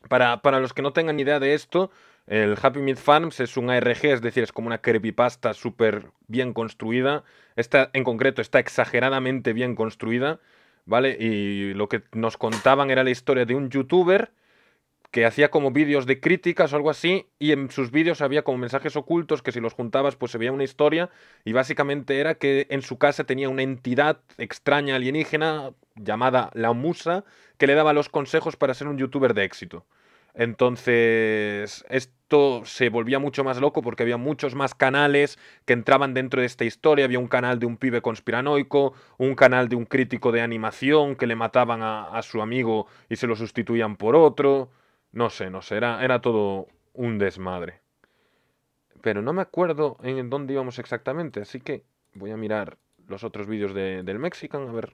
Para los que no tengan idea de esto, el Happy Meal Farms es un ARG, es decir, es como una creepypasta súper bien construida. Esta, en concreto, está exageradamente bien construida, ¿vale? Y lo que nos contaban era la historia de un youtuber que hacía como vídeos de críticas o algo así, y en sus vídeos había como mensajes ocultos que si los juntabas pues se veía una historia, y básicamente era que en su casa tenía una entidad extraña alienígena llamada la Musa, que le daba los consejos para ser un youtuber de éxito. Entonces, esto se volvía mucho más loco porque había muchos más canales que entraban dentro de esta historia. Había un canal de un pibe conspiranoico, un canal de un crítico de animación que le mataban a su amigo y se lo sustituían por otro. No sé, era todo un desmadre. Pero no me acuerdo en dónde íbamos exactamente, así que voy a mirar los otros vídeos del Mexican, a ver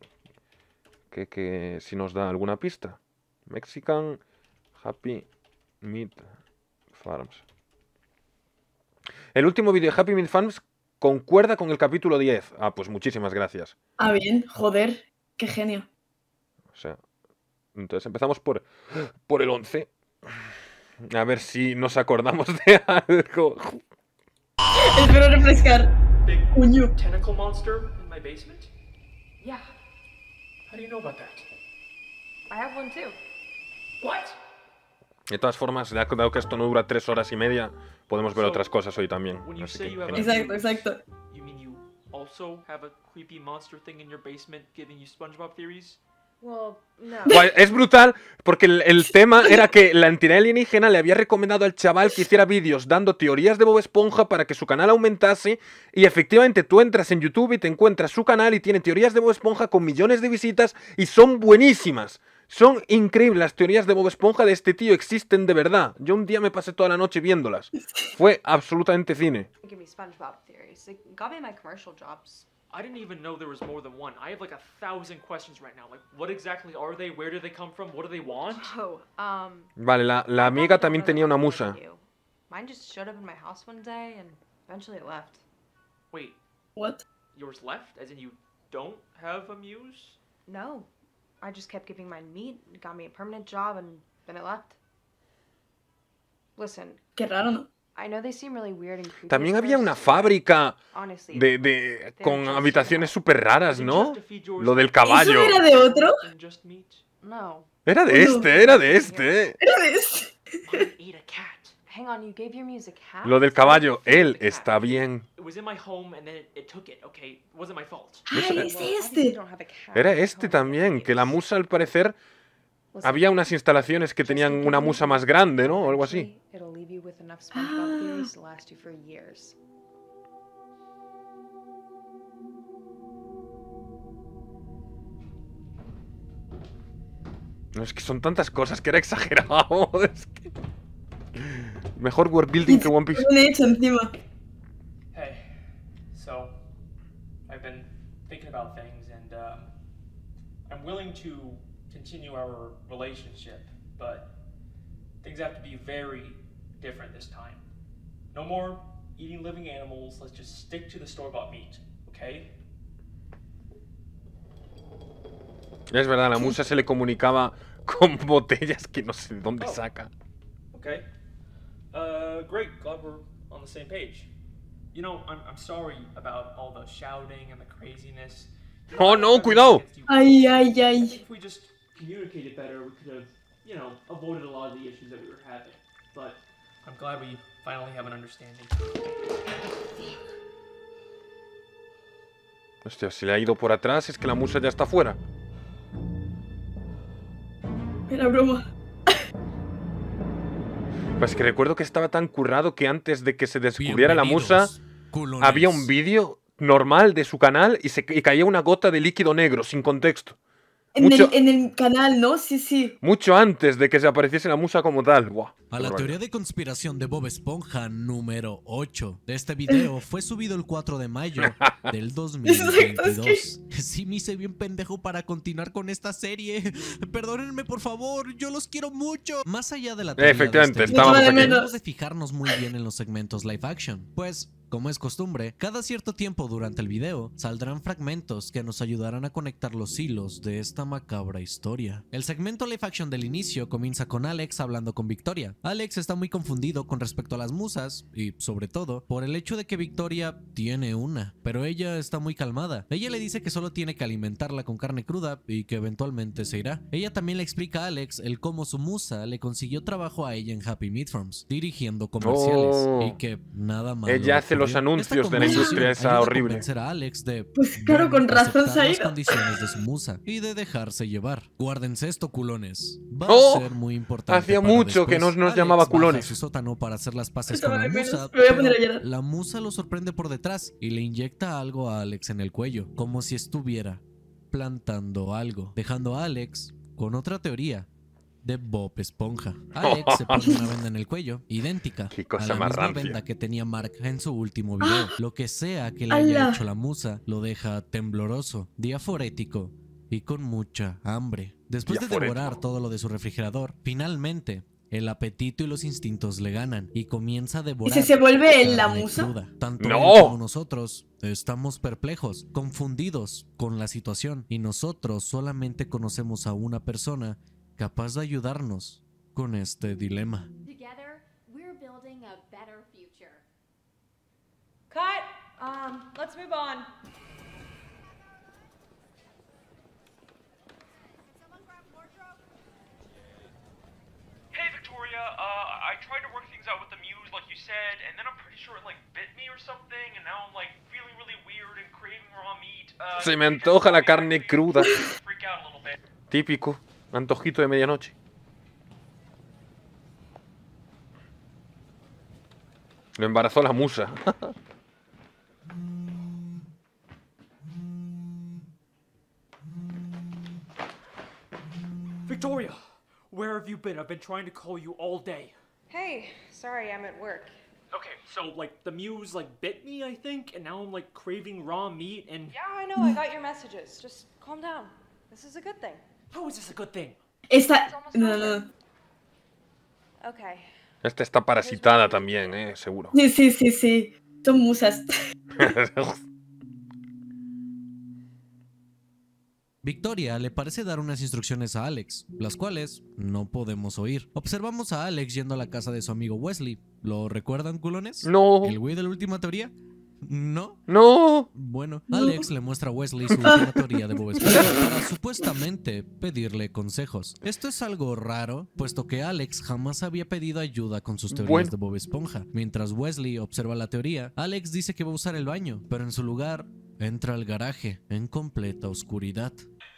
si nos da alguna pista. Mexican Happy Meat Farms. El último vídeo de Happy Meat Farms concuerda con el capítulo 10. Ah, pues muchísimas gracias. Ah, bien, joder, qué genio. O sea, entonces empezamos por el 11. A ver si nos acordamos de algo. Espero refrescar. Big Coño. tentacle monster in my basement? Yeah, How do you know about that? I have one too. What? De todas formas, dado que esto no dura 3 horas y media, podemos ver otras cosas hoy también. When you Así say que, you have genial. Exacto, exacto. You mean you also have a creepy monster thing in your basement giving you SpongeBob theories? Well, no. Guay, es brutal porque el tema era que la entidad alienígena le había recomendado al chaval que hiciera vídeos dando teorías de Bob Esponja para que su canal aumentase, y efectivamente tú entras en YouTube y te encuentras su canal y tiene teorías de Bob Esponja con millones de visitas y son buenísimas. Son increíbles las teorías de Bob Esponja de este tío, existen de verdad. Yo un día me pasé toda la noche viéndolas. Fue absolutamente cine. Give me SpongeBob theories. It got me my commercial jobs. I didn't even know there was more than one. I have like 1,000 questions right now. Like, what exactly are they? Where do they come from? What do they want? Oh, Vale, la amiga también tenía una musa. Mine just showed up in my house one day and eventually it left. Wait, What? yours left? As in you don't have a muse? No, I just kept giving mine meat, it got me a permanent job, and then it left. Listen, Qué raro, ¿no? I know they seem really weird and creepy. También at había first, una but fábrica honestly, con habitaciones súper raras, Is it ¿no? just to feed yours Lo del meat caballo. ¿Eso era de otro? and just meat? no. Era de No. este, era de este. Era de este. Mine ate a cat. Hang on, you gave your music half? Lo del caballo, él está bien. It was in my home and then it took it, okay? It wasn't my fault. Ay, Eso- es Well, obviously you este. don't have a cat. Era You este don't have también, que la muse. musa al parecer Listen, había unas instalaciones que just tenían keep una giving musa me más music, grande, and ¿no? O algo así. eventually It'll leave you with enough SpongeBob theories to last you for years. No, es que son tantas cosas que era exagerado. Es que... Mejor world building que One Piece. Bien hecho encima. Hey, so I've been thinking about things and I'm willing to continue our relationship, but things have to be very different this time. No more eating living animals, let's just stick to the store-bought meat, okay? Es verdad, la musa se le comunicaba con botellas que no sé de dónde Oh. saca. Okay. Great, glad we're on the same page. You know, I'm sorry about all the shouting and the craziness. You know, Oh, I no, don't have cuidado. anything against you. Ay, ay, I ay. think if we just communicated better, we could have, you know, avoided a lot of the issues that we were having. But I'm glad we finally have an understanding. Hostia, si le ha ido por atrás es que la musa ya está fuera. Era broma. Pues que recuerdo que estaba tan currado que antes de que se descubriera la musa, había un vídeo normal de su canal y caía una gota de líquido negro, sin contexto. En el canal, ¿no? Sí, sí. Mucho antes de que se apareciese la musa como tal. Buah, A qué la barbaridad. teoría de conspiración de Bob Esponja número 8 de este video fue subido el 4 de mayo del 2022. Sí me hice bien pendejo para continuar con esta serie. Perdónenme por favor, yo los quiero mucho. Más allá de la teoría Efectivamente, de este estábamos video, aquí. debemos de fijarnos muy bien en los segmentos live action. Pues Como es costumbre, cada cierto tiempo durante el video saldrán fragmentos que nos ayudarán a conectar los hilos de esta macabra historia. El segmento live action del inicio comienza con Alex hablando con Victoria. Alex está muy confundido con respecto a las musas y, sobre todo, por el hecho de que Victoria tiene una, pero ella está muy calmada. Ella le dice que solo tiene que alimentarla con carne cruda y que eventualmente se irá. Ella también le explica a Alex el cómo su musa le consiguió trabajo a ella en Happy Meat Farms, dirigiendo comerciales, y que nada más. Ella hace los anuncios de la industria esa horrible. A Alex de pues claro, con razón se ha las ido. Condiciones de su musa y de dejarse llevar. Guárdense esto, culones. Va ¡Oh! a ser muy importante. Hacía para mucho que después. no nos Alex llamaba baja culones. a su sótano para hacer las paces Estaba con la de menos. musa, Me voy a pero poner a llorar. la musa lo sorprende por detrás y le inyecta algo a Alex en el cuello, como si estuviera plantando algo, dejando a Alex con otra teoría de Bob Esponja. Alex se pone una venda en el cuello, idéntica Qué cosa a la más misma rancia. venda que tenía Mark en su último video. Lo que sea que le haya ¡Hala! hecho la musa lo deja tembloroso, diaforético y con mucha hambre. Después de Diaforético. devorar todo lo de su refrigerador, finalmente el apetito y los instintos le ganan y comienza a devorar. ¿Y si se vuelve la carne musa? cruda. Tanto ¡No! él como nosotros estamos perplejos, confundidos con la situación, y nosotros solamente conocemos a una persona capaz de ayudarnos con este dilema. Together, we're building a better future. Cut! Let's move on. Hey, Victoria, I tried to work things out with the muse like you said, and then I'm pretty sure it, like, bit me or something, and now I'm, like, feeling really weird and craving raw meat. Se me antoja la carne cruda. Freak out a little bit. Típico. Antojito de medianoche. Lo embarazó la musa. Victoria, where have you been? I've been trying to call you all day. Hey, sorry, I'm at work. Okay, so, like, the muse, like, bit me, I think, and now I'm, like, craving raw meat, and... Yeah, I know, I got your messages. Just calm down. This is a good thing. How is this a good thing? Esta... No. Okay. Esta está parasitada también, seguro. Sí. Son musas. Victoria le parece dar unas instrucciones a Alex, las cuales no podemos oír. Observamos a Alex yendo a la casa de su amigo Wesley. ¿Lo recuerdan, culones? No. ¿El güey de la última teoría? ¿No? ¡No! Bueno, Alex le muestra a Wesley su última teoría de Bob Esponja para supuestamente pedirle consejos. Esto es algo raro, puesto que Alex jamás había pedido ayuda con sus teorías Bueno. de Bob Esponja. Mientras Wesley observa la teoría, Alex dice que va a usar el baño, pero en su lugar entra al garaje en completa oscuridad.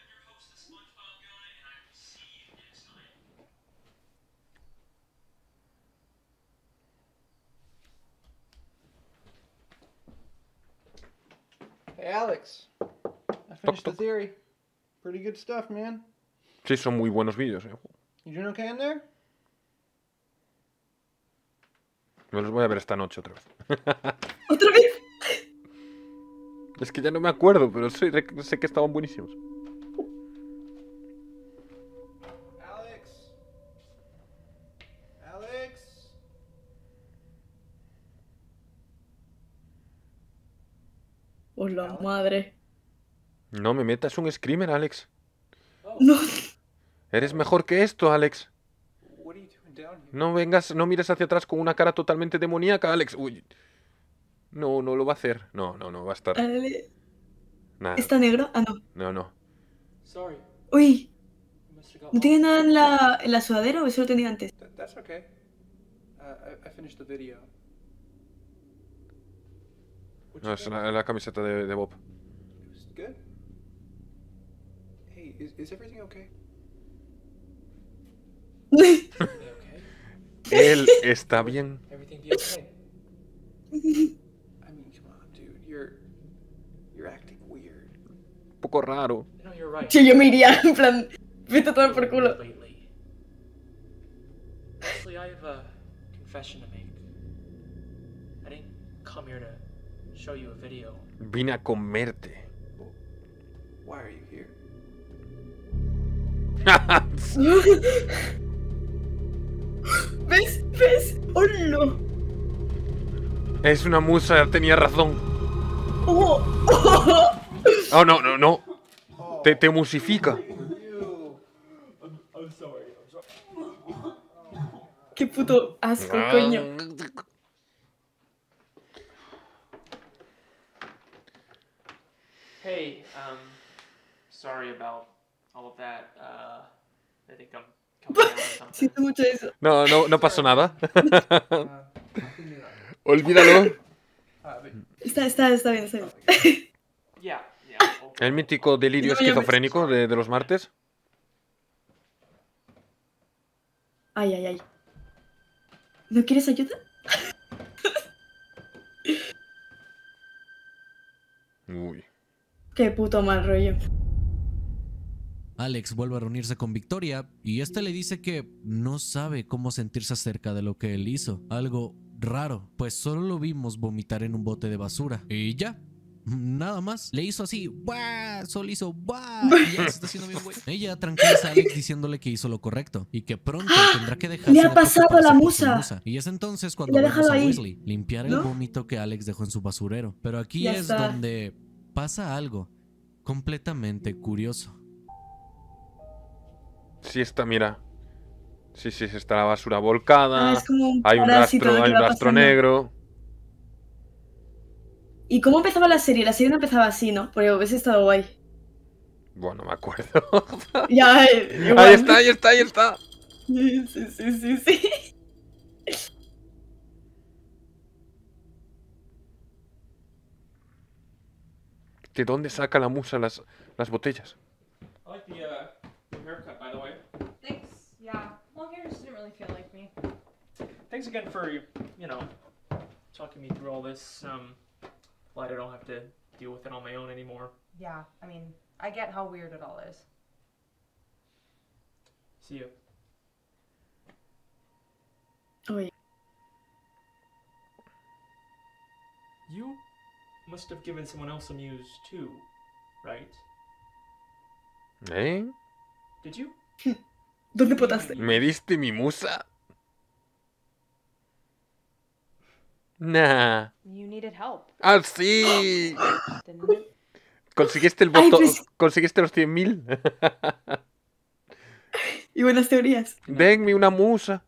Hey, Alex. I finished the theory. Pretty good stuff, man. Sí, son muy buenos vídeos. You doing okay in there? Me los voy a ver esta noche otra vez. ¿Otra vez? Es que ya no me acuerdo, pero sé que estaban buenísimos. Alex. Alex. Oh, la madre. No me metas un screamer, Alex. No. Eres mejor que esto, Alex. What are you doing down here? No vengas, no mires hacia atrás con una cara totalmente demoníaca, Alex. Uy. No lo va a hacer. No, va a estar. Dale. Nada. ¿Está negro? Ah, no. No. Sorry, Uy, you must have got ¿no tiene nada en la sudadera o eso lo tenía antes? That's okay. I finished the video. What No, you es think? la camiseta de Bob. It was good. Hey, is everything okay? Everything okay? Él está bien. Everything be okay? I mean, come on, dude. You're acting weird. Un poco raro. No, you're right. Sí, yo me iría, en plan, vete a tomar por culo. Lately. Honestly, I have a confession to make. I didn't come here to show you a video. Vine a comerte. Why are you here? ¿Ves? ¡Hola! Es una musa, tenía razón. Oh, Oh, no, no, no. Te musifica. I'm sorry. qué puto asco, coño. Hey, sorry about all of that. I think I'm coming down with something. Siento mucho eso. No, no, no pasó nada. Olvídalo. Está bien, está bien. Yeah. Okay. El mítico delirio No, ya me- esquizofrénico de los martes. Ay, ay, ay. ¿No quieres ayuda? Uy. Qué puto mal rollo. Alex vuelve a reunirse con Victoria y este le dice que no sabe cómo sentirse acerca de lo que él hizo. Algo raro, pues solo lo vimos vomitar en un bote de basura. Y ya. Nada más. Le hizo así, ¡buah! Solo hizo, ¡buah! Y ya se está haciendo bien, güey. Ella tranquiliza a Alex diciéndole que hizo lo correcto y que pronto tendrá que dejar. Le ha pasado a la musa. Y es entonces cuando Le ha vemos dejado a ahí, Wesley limpiar el ¿no? vómito que Alex dejó en su basurero. Pero aquí Ya es está. donde pasa algo completamente curioso. Sí está, mira. Sí, está la basura volcada. Ah, es como un Hay un parásito rastro, lo que hay un va rastro pasando. negro. ¿Y cómo empezaba la serie? La serie no empezaba así, ¿no? Porque hubiese estado guay. Bueno, me acuerdo. Ya, igual. Ahí está, ahí está, ahí está. Sí. ¿De dónde saca la musa las botellas? I like the haircut, by the way. Thanks. Yeah. Long hair just didn't really feel like me. Thanks again for talking me through all this. Glad I don't have to deal with it on my own anymore. Yeah. I mean, I get how weird it all is. See you. Oye, You must have given someone else a muse too, right? ¿Eh? Did you? ¿dónde potaste? ¿Me diste mi musa? Nah. You needed help, ¡Ah, sí! didn't it? ¿Conseguiste el Ay, voto? pues- ¿Conseguiste los 100.000? Y buenas teorías. Denme una musa.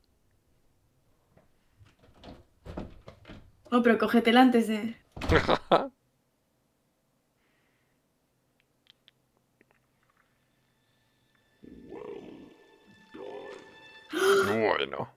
Oh, pero cógetela antes de... Bueno.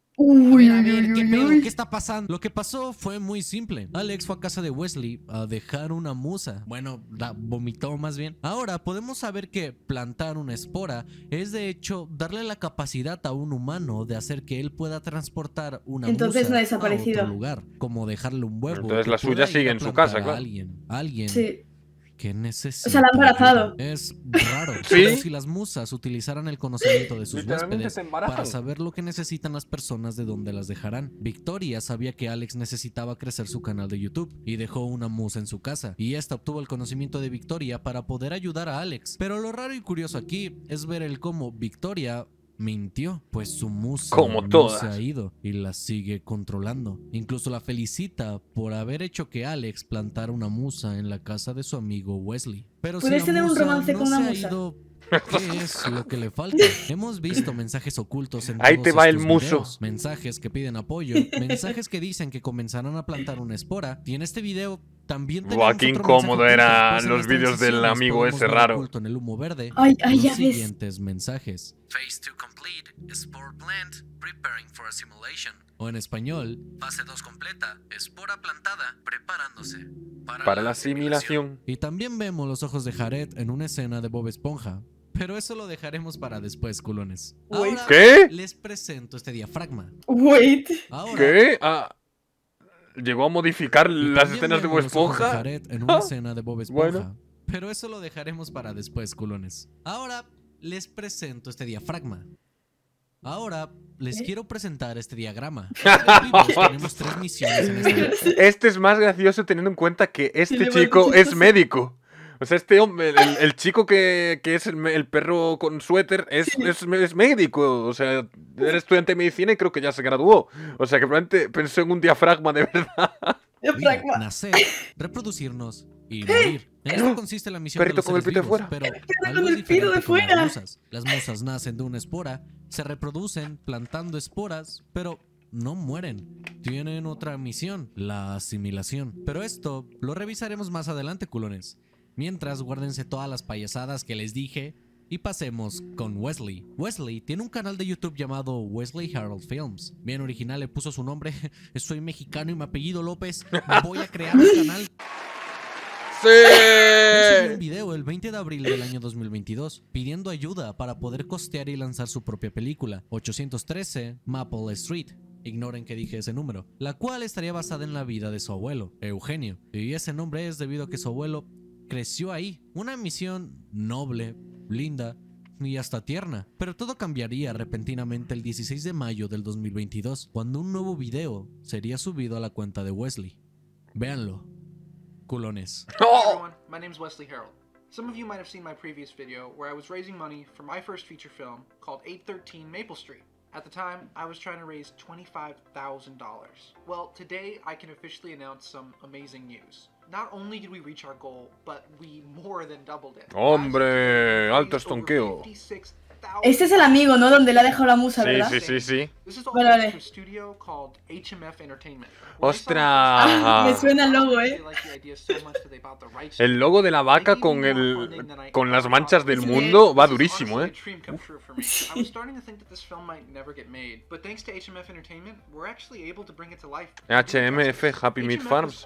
Uy, A ver, ¿qué pedo? uy. ¿Qué está pasando? Lo que pasó fue muy simple. Alex fue a casa de Wesley a dejar una musa. Bueno, la vomitó más bien. Ahora podemos saber que plantar una espora es de hecho darle la capacidad a un humano de hacer que él pueda transportar una Entonces musa no ha desaparecido. a otro lugar, como dejarle un huevo. Entonces que la suya pueda ir sigue a en su plantar casa, a claro. Alguien Sí. que necesita. O sea, la ha embarazado. ayuda. Es raro. ¿Sí? Como si las musas utilizaran el conocimiento de sus Literalmente huéspedes se embarazan. para saber lo que necesitan las personas de dónde las dejarán. Victoria sabía que Alex necesitaba crecer su canal de YouTube y dejó una musa en su casa. Y esta obtuvo el conocimiento de Victoria para poder ayudar a Alex. Pero lo raro y curioso aquí es ver el cómo Victoria mintió, pues su musa Como no todas. se ha ido y la sigue controlando. Incluso la felicita por haber hecho que Alex plantara una musa en la casa de su amigo Wesley. Pero si ¿Puedes la tener un musa romance no con una se ha musa? ido, ¿qué es lo que le falta? Hemos visto mensajes ocultos en Ahí todos te va el estos muso. videos. Mensajes que piden apoyo, mensajes que dicen que comenzarán a plantar una espora. Y en este video también tenemos Buah, qué otro incómodo mensaje oculto. eran Pues en los las vídeos del transiciones amigo podemos ese ver raro. oculto en el humo verde Ay, los ya ves. siguientes mensajes. Phase 2 complete, spore plant, preparing for a simulation. O en español, fase 2 completa, espora plantada, preparándose Para la asimilación. Y también vemos los ojos de Jared en una escena de Bob Esponja. Pero eso lo dejaremos para después, culones. Wait. Ahora ¿Qué? les presento este diafragma. Wait. Ahora, ¿Qué? Ah, ¿llegó a modificar y las también escenas de Bob vemos los ojos de Esponja? Jared en una escena de Bob Esponja. Bueno. Pero eso lo dejaremos para después, culones. Ahora les presento este diafragma. Ahora les quiero presentar este diagrama. Vivos, tenemos 3 misiones en este. Este es más gracioso teniendo en cuenta que este le chico mando es chicos. médico. O sea, este hombre, el chico que es el perro con suéter, es médico. O sea, era estudiante de medicina y creo que ya se graduó. O sea, que probablemente pensó en un diafragma de verdad. vida, nacer, reproducirnos y morir. En esto consiste la misión de los Perrito con el seres pito de vivos, fuera. pero algo es diferente con las musas. Las musas nacen de una espora, se reproducen plantando esporas, pero no mueren. Tienen otra misión, la asimilación. Pero esto lo revisaremos más adelante, culones. Mientras, guárdense todas las payasadas que les dije y pasemos con Wesley. Wesley tiene un canal de YouTube llamado Wesley Harold Films. Bien original, le puso su nombre. Soy mexicano y mi apellido López. Voy a crear un canal. ¡Sí! Él subió un video el 20 de abril del año 2022 pidiendo ayuda para poder costear y lanzar su propia película, 813 Maple Street. Ignoren que dije ese número, la cual estaría basada en la vida de su abuelo, Eugenio. Y ese nombre es debido a que su abuelo creció ahí. Una misión noble, linda y hasta tierna. Pero todo cambiaría repentinamente el 16 de mayo del 2022, cuando un nuevo video sería subido a la cuenta de Wesley. Véanlo, culones. Hey everyone, my name's Wesley Harold. Some of you might have seen my previous video where I was raising money for my first feature film called 813 Maple Street. At the time, I was trying to raise $25,000. Well, today I can officially announce some amazing news. Not only did we reach our goal, but we more than doubled it. Hombre, alto estonqueo. Este es el amigo, ¿no? Donde le ha dejado la musa, ¿verdad? Sí. Vale, vale. ¡Ostras! Me suena el logo, ¿eh? El logo de la vaca con las manchas del mundo va durísimo, ¿eh? HMF, Happy Meat Farms.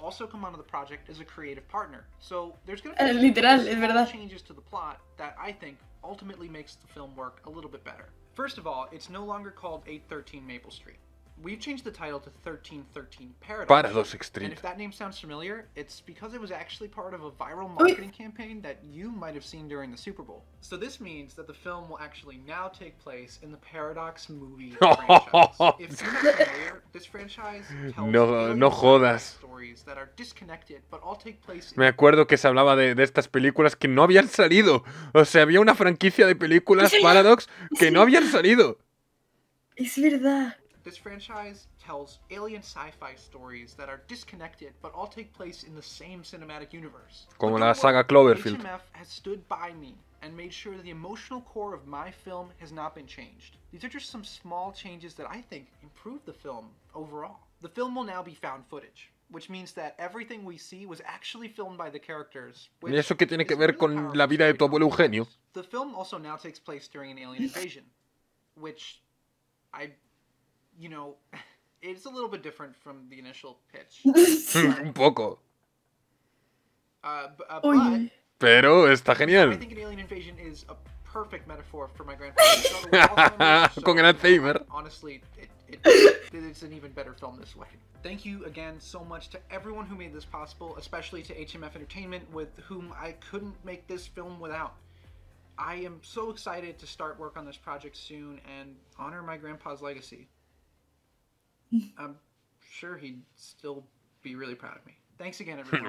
Literal, es verdad. Ultimately makes the film work a little bit better. First of all, it's no longer called 813 Maple Street. We've changed the title to 1313 Paradox Street. And if that name sounds familiar, it's because it was actually part of a viral marketing campaign that you might have seen during the Super Bowl. So this means that the film will actually now take place in the Paradox movie franchise. If you're not familiar, this franchise tells No jodas. stories that are disconnected, but all take place in Me acuerdo que se hablaba de estas películas que no habían salido. O sea, había una franquicia de películas Paradox que no habían salido. Es verdad. This franchise tells alien sci-fi stories that are disconnected but all take place in the same cinematic universe. Como la saga Cloverfield. HMF has stood by me and made sure that the emotional core of my film has not been changed. These are just some small changes that I think improve the film overall. The film will now be found footage, which means that everything we see was actually filmed by the characters. ¿Y eso qué tiene que ver con la vida de tu abuelo Eugenio? The film also now takes place during an alien invasion, which you know, it's a little bit different from the initial pitch. Un poco. But pero está I genial. think an alien invasion is a perfect metaphor for my grandfather. Con el Alzheimer. Honestly, it's an even better film this way. Thank you again so much to everyone who made this possible, especially to HMF Entertainment, with whom I couldn't make this film without. I am so excited to start work on this project soon and honor my grandpa's legacy. I'm sure he'd still be really proud of me. Thanks again, everyone.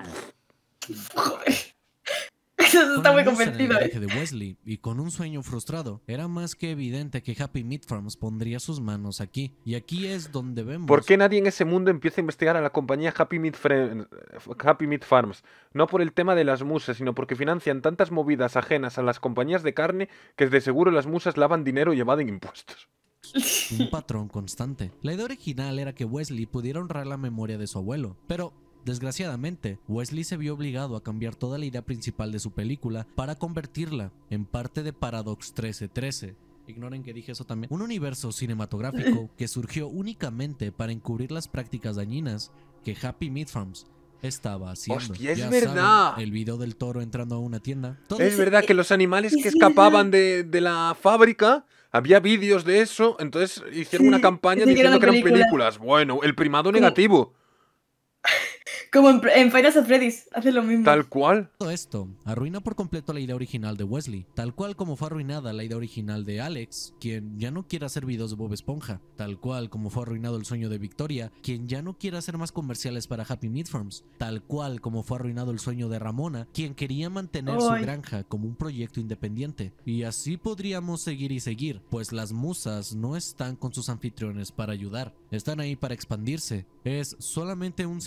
Eso está muy Con la musa en el convencido, viaje de Wesley y con un sueño frustrado, era más que evidente que Happy Meat Farms pondría sus manos aquí. Y aquí es donde vemos... ¿Por qué nadie en ese mundo empieza a investigar a la compañía Happy Meat Farms? No por el tema de las musas, sino porque financian tantas movidas ajenas a las compañías de carne que de seguro las musas lavan dinero y evaden impuestos. Un patrón constante. La idea original era que Wesley pudiera honrar la memoria de su abuelo, pero desgraciadamente Wesley se vio obligado a cambiar toda la idea principal de su película para convertirla en parte de Paradox 1313. Ignoren que dije eso también. Un universo cinematográfico que surgió únicamente para encubrir las prácticas dañinas que Happy Meat Farms estaba haciendo. ¡Hostia, es Ya verdad! saben, el video del toro entrando a una tienda. Todo Es verdad que los animales que escapaban de la fábrica, había vídeos de eso, entonces hicieron una campaña diciendo que eran películas. Bueno, el primado negativo. Como en Five Nights at Freddy's, hace lo mismo. Tal cual. Todo esto arruina por completo la idea original de Wesley, tal cual como fue arruinada la idea original de Alex, quien ya no quiere hacer videos de Bob Esponja, tal cual como fue arruinado el sueño de Victoria, quien ya no quiere hacer más comerciales para Happy Meat Farms, tal cual como fue arruinado el sueño de Ramona, quien quería mantener su granja como un proyecto independiente. Y así podríamos seguir y seguir, pues las musas no están con sus anfitriones para ayudar, están ahí para expandirse, es solamente un señuelo.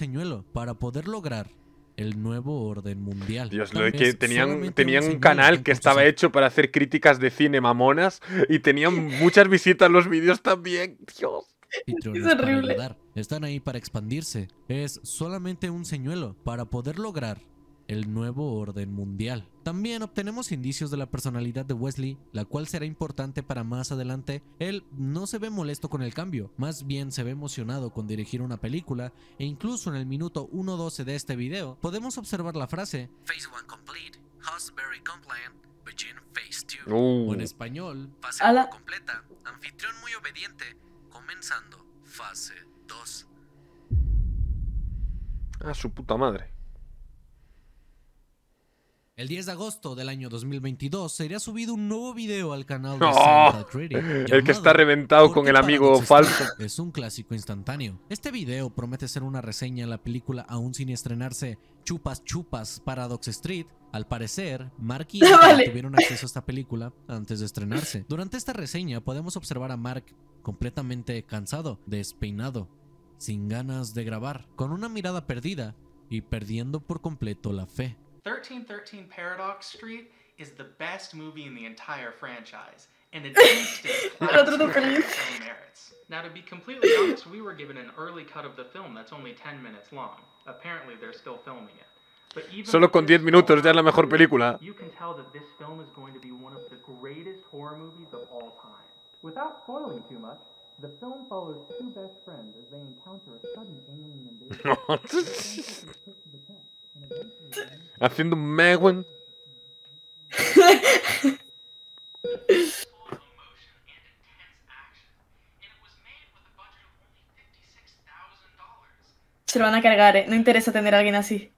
para poder lograr el nuevo orden mundial. Dios, Tal lo de que vez tenían solamente un señuelo canal que con sus estaba hecho para hacer críticas de cine mamonas y tenían muchas visitas los vídeos también. Dios. anfitriones Es para horrible. ayudar. Están ahí para expandirse. Es solamente un señuelo para poder lograr el nuevo orden mundial. También obtenemos indicios de la personalidad de Wesley, la cual será importante para más adelante. Él no se ve molesto con el cambio, más bien se ve emocionado con dirigir una película, e incluso en el minuto 1:12 de este video podemos observar la frase Phase 1 complete, host very compliant, begin Phase 2. O en español, fase Ala. 1 completa, anfitrión muy obediente, comenzando fase 2. Ah, su puta madre. El 10 de agosto del año 2022 sería subido un nuevo video al canal de ¡Oh! Cynical Critic El que llamado está reventado ¿Por con qué el amigo Paradox falso. Street es un clásico instantáneo? Este video promete ser una reseña en la película aún sin estrenarse Chupas Chupas Paradox Street. Al parecer, Mark y Anthony Vale. tuvieron acceso a esta película antes de estrenarse. Durante esta reseña podemos observar a Mark completamente cansado, despeinado, sin ganas de grabar, con una mirada perdida y perdiendo por completo la fe. 1313 Paradox Street is the best movie in the entire franchise, and it's instant Otro classic feliz. film merits. Now, to be completely honest, we were given an early cut of the film that's only 10 minutes long. Apparently, they're still filming it. But even Solo with con this 10 minutos film ya es la mejor included, película. You can tell that this film is going to be one of the greatest horror movies of all time. Without spoiling too much, the film follows two best friends as they encounter a sudden alien invasion. Haciendo un Megwin. Se lo van a cargar, ¿eh? No interesa tener a alguien así.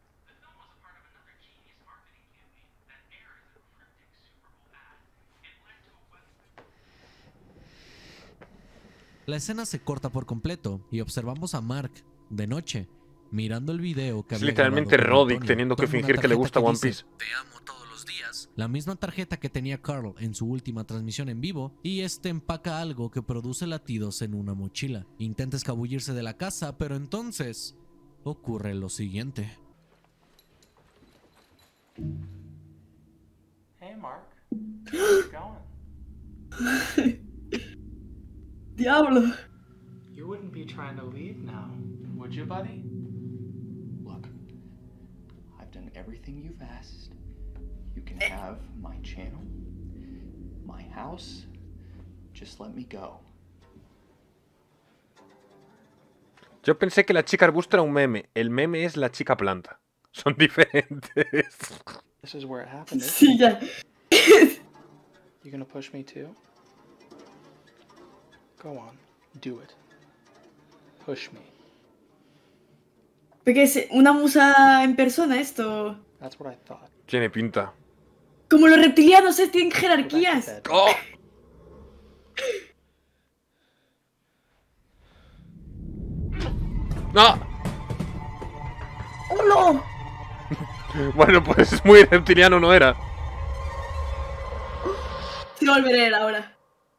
La escena se corta por completo y observamos a Mark, de noche, mirando el video que Es había literalmente grabado con Roddick Antonio. teniendo que Toma una fingir que le tarjeta gusta One dice, Piece. "Te amo todos los días", la misma tarjeta que tenía Carl en su última transmisión en vivo, y este empaca algo que produce latidos en una mochila. Intenta escabullirse de la casa, pero entonces ocurre lo siguiente. Hey, Mark. How's it going? Diablo. You wouldn't be trying to leave now, would you, buddy? Look, I've done everything you've asked. You can have my channel, my house. Just let me go. Yo pensé que la chica arbusto era un meme. El meme es la chica planta. Son diferentes. This is where it happened. Isn't Sí, it? ya. You gonna push me too? Go on, do it. Push me. Porque es una musa en persona esto. That's what I thought. Tiene pinta. Como los reptilianos, tienen Go back to jerarquías. bed. ¡Oh! ¡No! ¡Oh, no! Bueno, pues muy reptiliano no era. Sí, volveré a él ahora.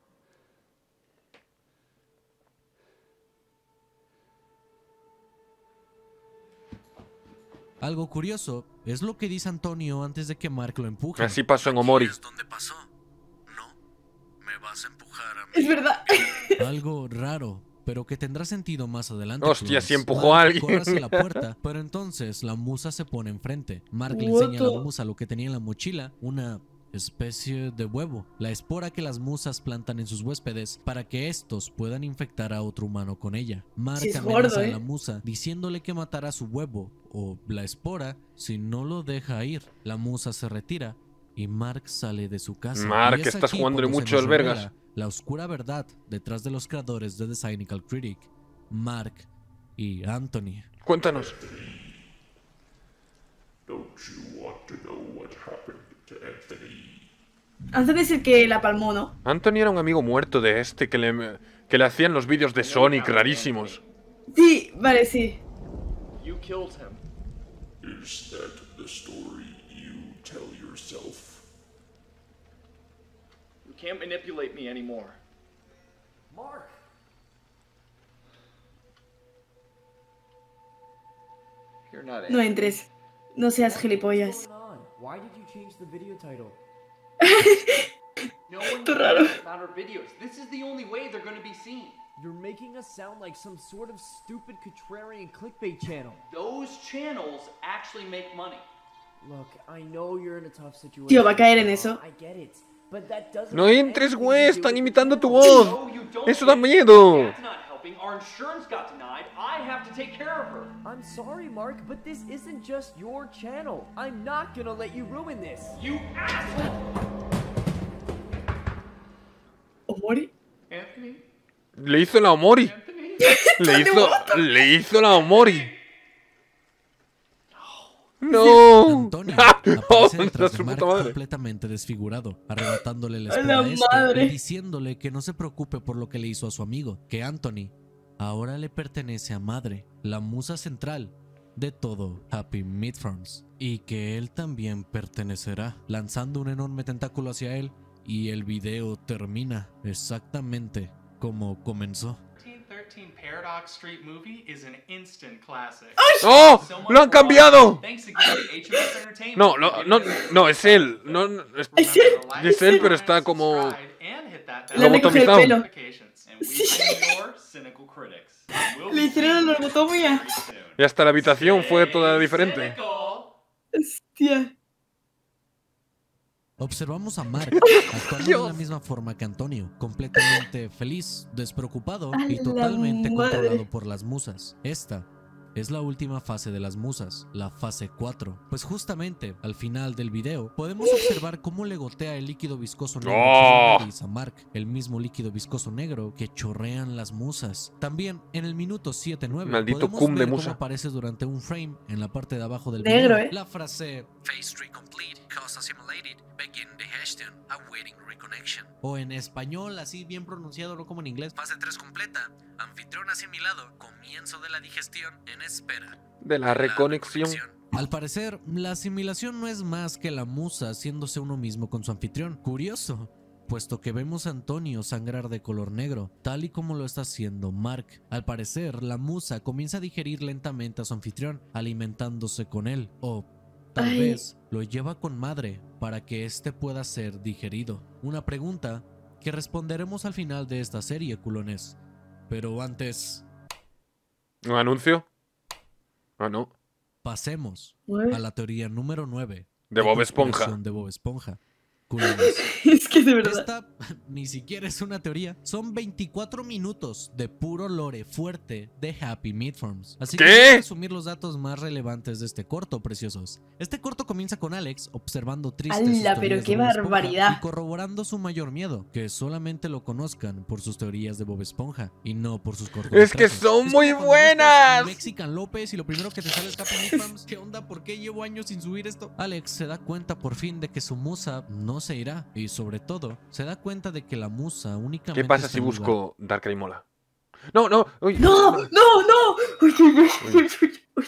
Algo curioso es lo que dice Antonio antes de que Mark lo empuje. Así pasó en Omori. ¿Es donde pasó? No, me vas a empujar a mí. Es verdad. Algo raro, pero que tendrá sentido más adelante. Hostia, clones. si empujó a alguien. Corre hacia la puerta, pero entonces la musa se pone enfrente. Mark le What enseña a la the- musa lo que tenía en la mochila, una especie de huevo, la espora que las musas plantan en sus huéspedes para que estos puedan infectar a otro humano con ella. Mark Sí, es amenaza gordo, a ¿eh? la musa diciéndole que matará su huevo o la espora si no lo deja ir. La musa se retira y Mark sale de su casa. Mark, Y es estás aquí jugándole cuando se mucho nos al vergas. revela la oscura verdad detrás de los creadores de The Cynical Critic, Mark y Anthony. Cuéntanos. Anthony es el que la palmó, ¿no? Anthony era un amigo muerto de este que le hacían los vídeos de Sonic rarísimos. Sí, vale, sí. You killed him. Is that the story you tell yourself? You can't manipulate me anymore. No entres. No seas gilipollas. Why did you change the video title? No one Qué raro. cares about our videos. This is the only way they're going to be seen. You're making us sound like some sort of stupid contrarian clickbait channel. Those channels actually make money. Look, I know you're in a tough situation. Tío, va a caer en eso. I get it. But that doesn't No have entres, anything güey, to do están with imitando the tu channel. voz. No, you don't Eso da get it. miedo. Dad's not helping. Our insurance got denied. I have to take care of her. I'm sorry, Mark, but this isn't just your channel. I'm not gonna let you ruin this. You asshole! ¿Omori? Anthony? Le hizo la Omori. Le hizo la Omori. No. Antonio Oh, aparece detrás de su Mark puta madre. completamente desfigurado, arrebatándole la ¡A espada la a este madre! y diciéndole que no se preocupe por lo que le hizo a su amigo, que Anthony ahora le pertenece a Madre, la musa central de todo Happy Midfarms, y que él también pertenecerá, lanzando un enorme tentáculo hacia él, y el video termina exactamente como comenzó. 13 Paradox Street movie is an instant classic. ¡Oh! So much ¡Lo han for cambiado! Thanks again to HMS Entertainment. No, no, es él. No, es él, pero está como Le han recogido el pelo. Le hicieron la lobotomía. Y hasta la habitación fue toda diferente. Hostia. Observamos a Mark actuando de la misma forma que Antonio, completamente feliz, despreocupado y ¡A totalmente la madre! controlado por las musas. Esta es la última fase de las musas, la fase 4. Pues justamente al final del video podemos observar cómo le gotea el líquido viscoso negro por la nariz a Mark, el mismo líquido viscoso negro que chorrean las musas. También en el minuto 7-9 Maldito podemos cum de ver musa. cómo aparece durante un frame en la parte de abajo del Negro, video ¿eh? la frase Phase 3 complete, cause simulated, begin the Hashton, awaiting reconnection. O en español, así bien pronunciado, no como en inglés. Fase 3 completa, anfitrión asimilado, comienzo de la digestión en espera De la reconexión. Al parecer, la asimilación no es más que la musa haciéndose uno mismo con su anfitrión. Curioso, puesto que vemos a Antonio sangrar de color negro, tal y como lo está haciendo Mark. Al parecer, la musa comienza a digerir lentamente a su anfitrión, alimentándose con él, o tal Ay. vez lo lleva con Madre para que éste pueda ser digerido. Una pregunta que responderemos al final de esta serie, culones. Pero antes, ¿Un anuncio? Ah, no. pasemos Ué. a la teoría número 9 De Bob Esponja. conspiración de Bob Esponja. Culones. Es que de verdad. Esta ni siquiera es una teoría. Son 24 minutos de puro lore fuerte de Happy Midfarms. Así que ¿Qué? voy a resumir los datos más relevantes de este corto, preciosos. Este corto comienza con Alex observando tristes sus ¡Hala, pero teorías qué de Bob Esponja barbaridad! y corroborando su mayor miedo, que solamente lo conozcan por sus teorías de Bob Esponja y no por sus cortometrajes. Es que son Es muy como cuando buscas buenas. Mexican López y lo primero que te sale es Happy Midfarms. ¿Qué onda? ¿Por qué llevo años sin subir esto? Alex se da cuenta por fin de que su musa no se irá y sobre todo se da cuenta de que la musa únicamente ¿Qué pasa está si en lugar- busco Dark Mola? No, no, uy. ¡No! ¡No! ¡No! Uy, uy, uy, uy, uy, uy.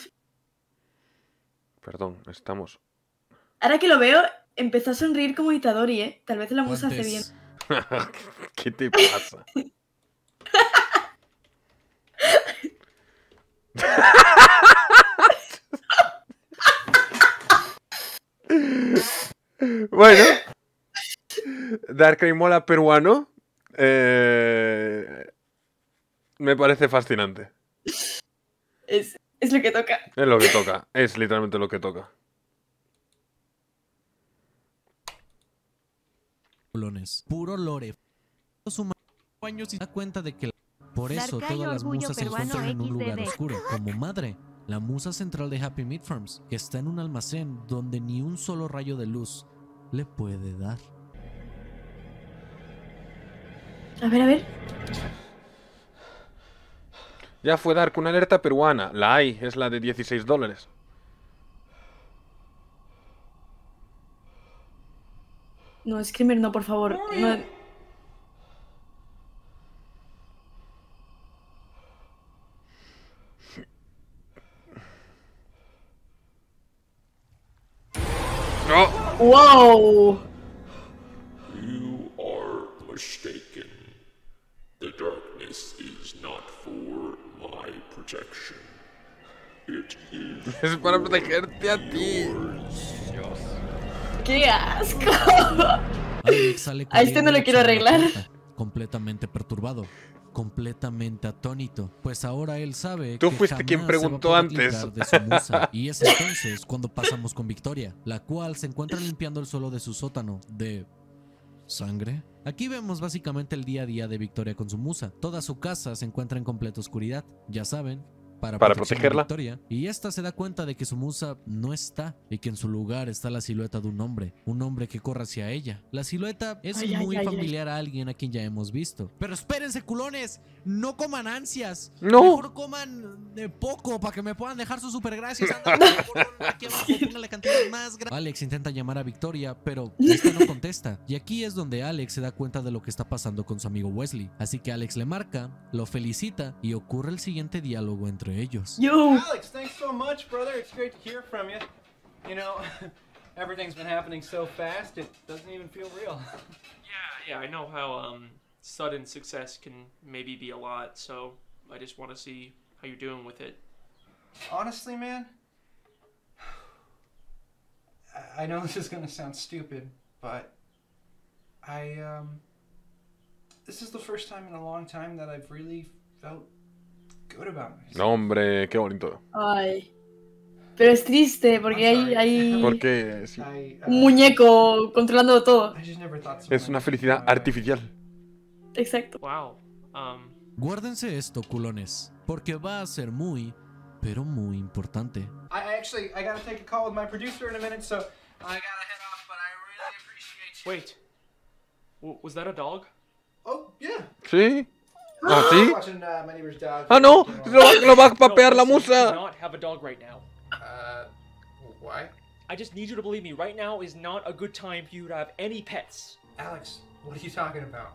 Perdón, estamos. Ahora que lo veo, empezó a sonreír como Itadori, ¿eh? Tal vez la musa hace bien. Antes, ¿Qué te pasa? Bueno, Dark Mola peruano me parece fascinante. Es lo que toca. Es lo que toca, es literalmente lo que toca. culones, puro lore. Su años y se da cuenta de que por eso Darkai todas las Orgullo musas se Peruano encuentran en un lugar XDD. oscuro, como Madre, la musa central de Happy Midfarms, que está en un almacén donde ni un solo rayo de luz le puede dar. A ver. Ya fue Dark una alerta peruana. La hay, es la de $16. No, Screamer, no, por favor. No. ¡No! ¡Wow! You are mistaken. The darkness is not for my protection. Es para protegerte a ti. ¡Qué asco! Alex sale A este no lo corriendo quiero hacia la arreglar. puerta, completamente perturbado, completamente atónito, pues ahora él sabe Tú que fuiste quien jamás se va a preguntó poder antes. librar de su musa. Y es entonces cuando pasamos con Victoria, la cual se encuentra limpiando el suelo de su sótano de sangre. Aquí vemos básicamente el día a día de Victoria con su musa. Toda su casa se encuentra en completa oscuridad, ya saben, para protección de protegerla. Victoria. Y esta se da cuenta de que su musa no está y que en su lugar está la silueta de un hombre que corre hacia ella. La silueta es Ay, ay, muy ay, familiar a alguien a quien ya hemos visto. Pero espérense, culones, no coman ansias. No. Mejor coman de poco para que me puedan dejar sus super gracias. Aquí abajo, póngale cantidad más grande. Alex intenta llamar a Victoria, pero esta no contesta. Y aquí es donde Alex se da cuenta de lo que está pasando con su amigo Wesley. Así que Alex le marca, lo felicita y ocurre el siguiente diálogo entre ellos. Yo. Alex, thanks so much, brother. It's great to hear from you. You know, everything's been happening so fast, it doesn't even feel real. Yeah, I know how sudden success can maybe be a lot, so I just want to see how you're doing with it. Honestly, man, I know this is gonna sound stupid, but this is the first time in a long time that I've really felt good about myself. No, hombre, qué bonito. Ay. Pero es triste porque hay Porque sí, un muñeco controlando todo. es una felicidad artificial. Exacto. Wow. Guárdense esto, culones, porque va a ser muy, pero muy importante. I gotta take a call with my producer in a minute, so I gotta head off, but I really appreciate you. Wait. Was that a dog? Oh, yeah. ¿Sí? ¿Ah, sí? Watching, my neighbor's dog. ¡Ah, no! ¡Lo va a papear la Do musa! not have a dog right now. Why? I just need you to believe me. Right now is not a good time for you to have any pets. Alex, what are you talking about?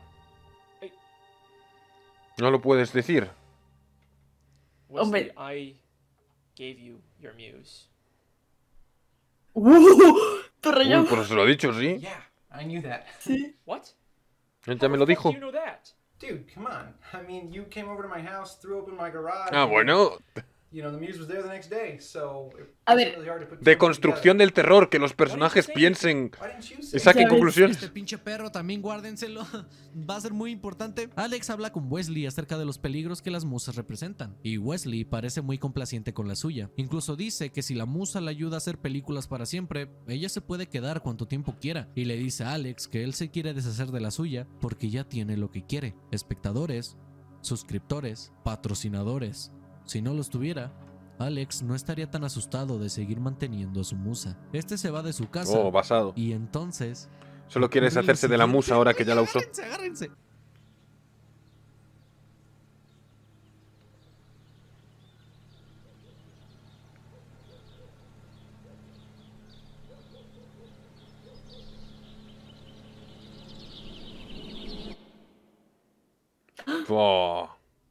No lo puedes decir. Wesley, I gave you your muse. Te rayó. Uy, pues se lo he dicho, sí. Yeah, I knew that. Sí. What? Él ya me lo dijo. You know that? Dude, come on. I mean, you came over to my house, threw open my garage. Ah, bueno. You know, the muse was there the next day, so it A wasn't ver. really hard to put De two construcción del terror, que los personajes piensen y saquen conclusiones. Este pinche perro también guárdenselo. Va a ser muy importante. Alex habla con Wesley acerca de los peligros que las musas representan. Y Wesley parece muy complaciente con la suya. Incluso dice que si la musa le ayuda a hacer películas para siempre, ella se puede quedar cuanto tiempo quiera. Y le dice a Alex que él se quiere deshacer de la suya porque ya tiene lo que quiere. Espectadores, suscriptores, patrocinadores. Si no los tuviera, Alex no estaría tan asustado de seguir manteniendo a su musa. Este se va de su casa. Oh, basado. Y entonces... Solo quieres hacerse de la musa ahora que ya la usó. Agárrense. Oh,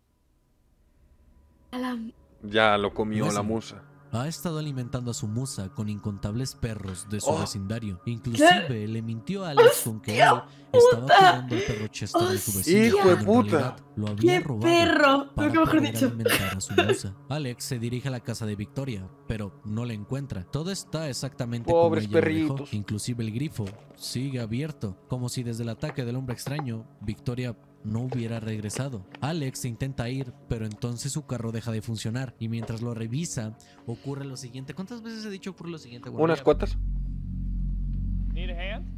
Alam. ya lo comió la Wesley musa. Ha estado alimentando a su musa con incontables perros de su Oh. vecindario. Inclusive le mintió a Alex con que él estaba cuidando al perro Chester de su vecino. ¡Hijo de cuando en puta! realidad lo había ¡Qué robado perro! para Nunca mejor poder dicho. alimentar a su musa. Alex se dirige a la casa de Victoria, pero no la encuentra. Todo está exactamente Pobres como ella lo dejó. perritos. Inclusive el grifo sigue abierto, como si desde el ataque del hombre extraño, Victoria no hubiera regresado. Alex intenta ir, pero entonces su carro deja de funcionar y mientras lo revisa, ocurre lo siguiente. ¿Cuántas veces he dicho ocurre lo siguiente? Bueno, ¿Unas ya- cuantas? Need a hand?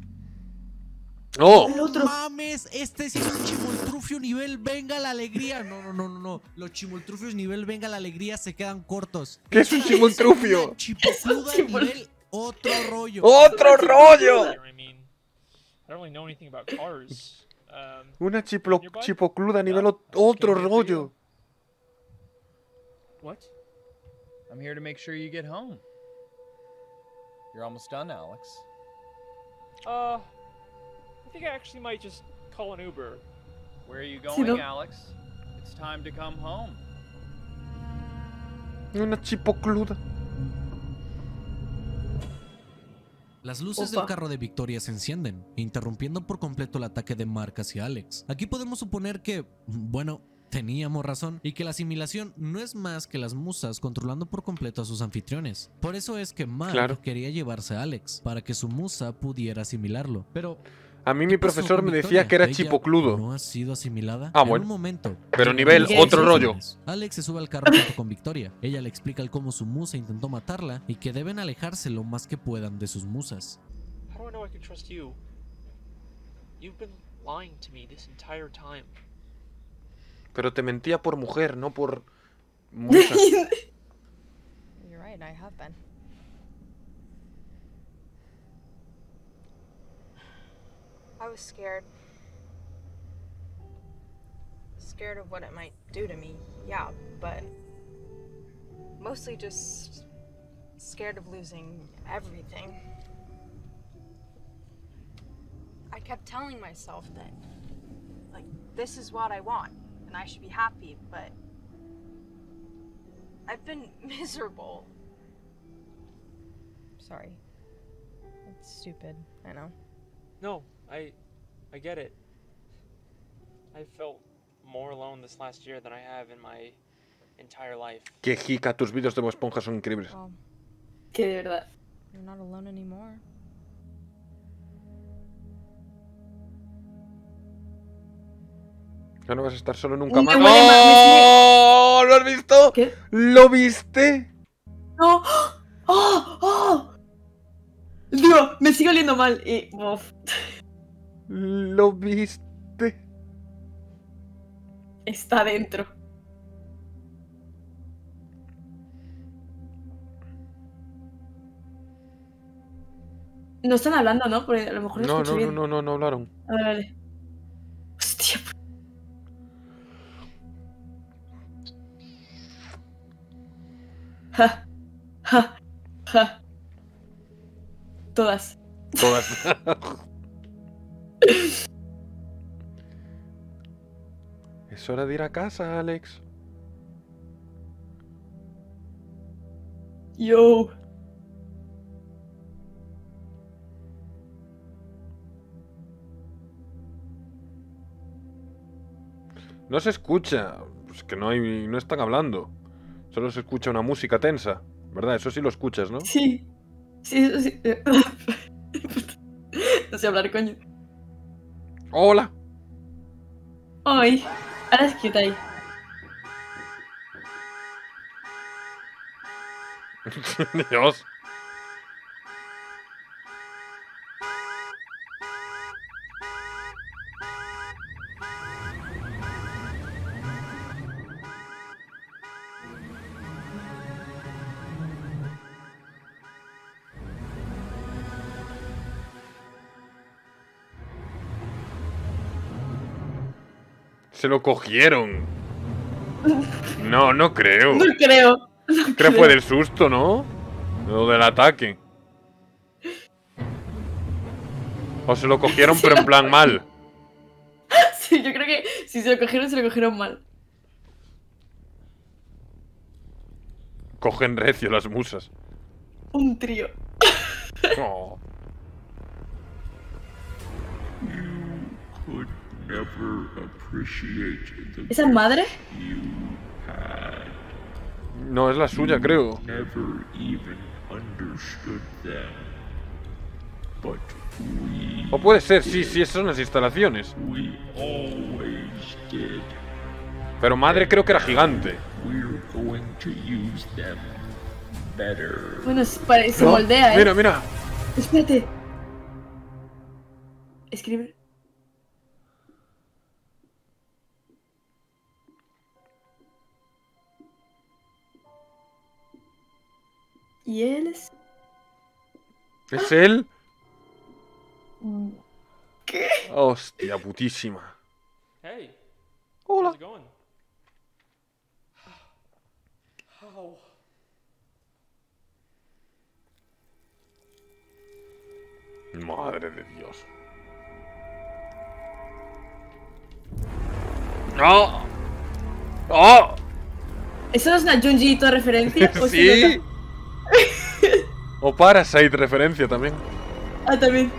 ¡Oh! ¡No mames! Este sí es un chimoltrufio nivel venga la alegría. No. Los chimoltrufios nivel venga la alegría se quedan cortos. ¿Qué es un chimoltrufio? Una chipocluda nivel otro rollo. ¡Otro rollo! I mean, I don't really know anything about cars. Una chipocluda nivel otro rollo. What? I'm here to make sure you get home. You're almost done, Alex. I think I actually might just call an Uber. Where are you Sí, going, ¿no? Alex? It's time to come home. Una chipocluda. Las luces Opa. del carro de Victoria se encienden, interrumpiendo por completo el ataque de Mark hacia Alex. Aquí podemos suponer que, bueno, teníamos razón y que la asimilación no es más que las musas controlando por completo a sus anfitriones. Por eso es que Mark quería llevarse a Alex para que su musa pudiera asimilarlo. Pero a mí mi profesor me decía que era chipocludo. ¿No ha sido asimilada? Ah, En bueno. un momento, Pero nivel otro rollo. Alex se sube al carro junto con Victoria. Ella le explica el cómo su musa intentó matarla y que deben alejarse lo más que puedan de sus musas. How do I know I can trust you? You've been lying to me this entire time. Pero te mentía por mujer, no por musa. You're right, I have been. I was scared. Scared of what it might do to me, yeah, but mostly just scared of losing everything. I kept telling myself that, like, this is what I want, and I should be happy, but I've been miserable. Sorry. It's stupid, I know. No, I get it. I felt more alone this last year than I have in my entire life. Que jica, tus vídeos de Bob Esponja son increíbles. Well, Que de verdad. you're not alone anymore. Ya no vas a estar solo nunca Me más. huele ¡Oh! ¿Lo has visto? ¿Qué? ¿Lo viste? ¡No! ¡Oh! ¡Oh! Digo, me sigue oliendo mal y... uf. ¿Lo viste? Está dentro. No están hablando, ¿no? Porque a lo mejor No, escucho no, bien. no, no, no hablaron. Vale, vale. Hostia. Ja. Ja. Ja. Todas. Todas. Es hora de ir a casa, Alex. Yo. No se escucha. Pues que no hay, no están hablando. Solo se escucha una música tensa. ¿Verdad? Eso sí lo escuchas, ¿no? Sí. Sí, eso sí. No sé hablar, coño. ¡Hola! Ay. Ahora es cute ahí. Dios. Se lo cogieron. No, no creo. No creo. No Creo creo. fue del susto, ¿no? O del ataque. O se lo cogieron, pero en plan mal. Sí, yo creo que si se lo cogieron mal. Cogen recio las musas. Un trío. Oh. Could never appreciate the ¿Esa es madre? you had. No, es la suya, creo. Never even understood them. But we O puede ser, sí, sí, son las instalaciones. we always did. Pero madre creo que era gigante. We're going to use them better. Bueno, se No, moldea, ¿eh? Mira, mira. Espérate. Escribe. ¿Y él es? ¿Es él? ¿Qué? Hostia, putísima. Hey. Hola. How's it going? Oh. Madre de Dios. ¡Oh! ¡Oh! ¿Eso no es una Junjiito referencia? ¿O se Sí. nota? O Parasite referencia también. Ah, también.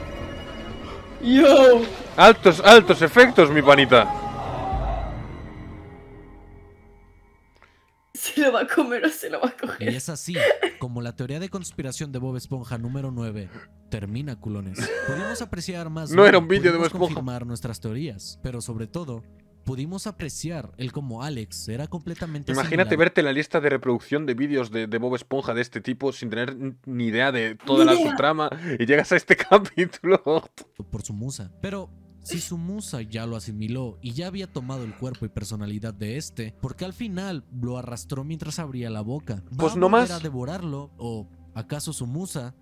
Yo. Altos, altos efectos, mi panita. lo va a comer o se lo va a coger. Y es así como la teoría de conspiración de Bob Esponja número 9 termina, culones. Pudimos apreciar más. No era un vídeo de Bob Esponja. Confirmar nuestras teorías, pero sobre todo pudimos apreciar el cómo Alex era completamente Imagínate similar. verte la lista de reproducción de vídeos de Bob Esponja de este tipo sin tener ni idea de toda la subtrama y llegas a este capítulo. Por su musa. Pero si su musa ya lo asimiló y ya había tomado el cuerpo y personalidad de este, ¿por qué al final lo arrastró mientras abría la boca? ¿Va Pues a no volver más. a devorarlo? ¿O acaso su musa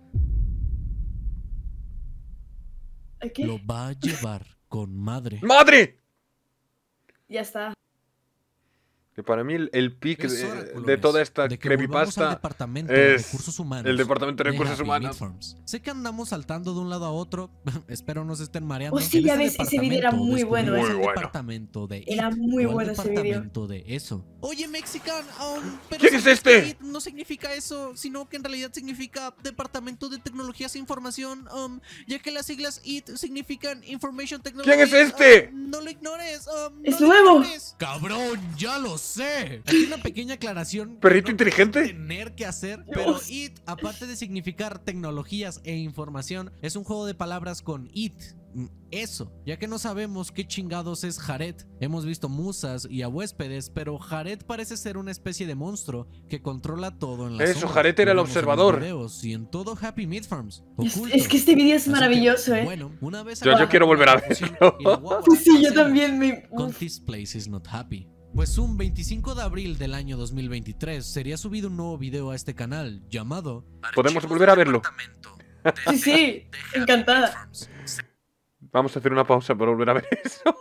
lo va a llevar con madre? ¡Madre! Ya está. Que para mí el pic Es hora, de culones, toda esta de que volvamos al creepypasta departamento de es recursos humanos el departamento de recursos Happy humanos. Meat Farms. Sé que andamos saltando de un lado a otro. Espero no se estén mareando. Oh, sí, En ya este ves, ese video era departamento muy bueno, descubrimos ¿eh? el Muy bueno. departamento de Era It, muy no el bueno ese video. departamento de eso. Oye, Mexican, pero ¿Quién es ¿sabes que este? It no significa eso, sino que en realidad significa Departamento de Tecnologías e Información, ya que las siglas IT significan Information Technology. ¿Quién es este? No lo ignores. ¡Es no lo nuevo! ignores. Cabrón, ya lo sé. Aquí una pequeña aclaración. ¿Perrito que no inteligente? tener que hacer, pero IT, aparte de significar tecnologías e información, es un juego de palabras con IT. Eso, ya que no sabemos qué chingados es Jared. Hemos visto musas y a huéspedes, pero Jared parece ser una especie de monstruo que controla todo en la Eso, Jared era el observador. Y en todo Happy Meat Farms. Es que este vídeo es Así que, maravilloso, ¿eh? Bueno, una vez Yo quiero volver a verlo. Sí, yo también me... Con This Place is Not Happy. Pues un 25 de abril del año 2023 sería subido un nuevo video a este canal llamado Podemos volver a verlo. Sí, sí, encantada. Vamos a hacer una pausa para volver a ver eso.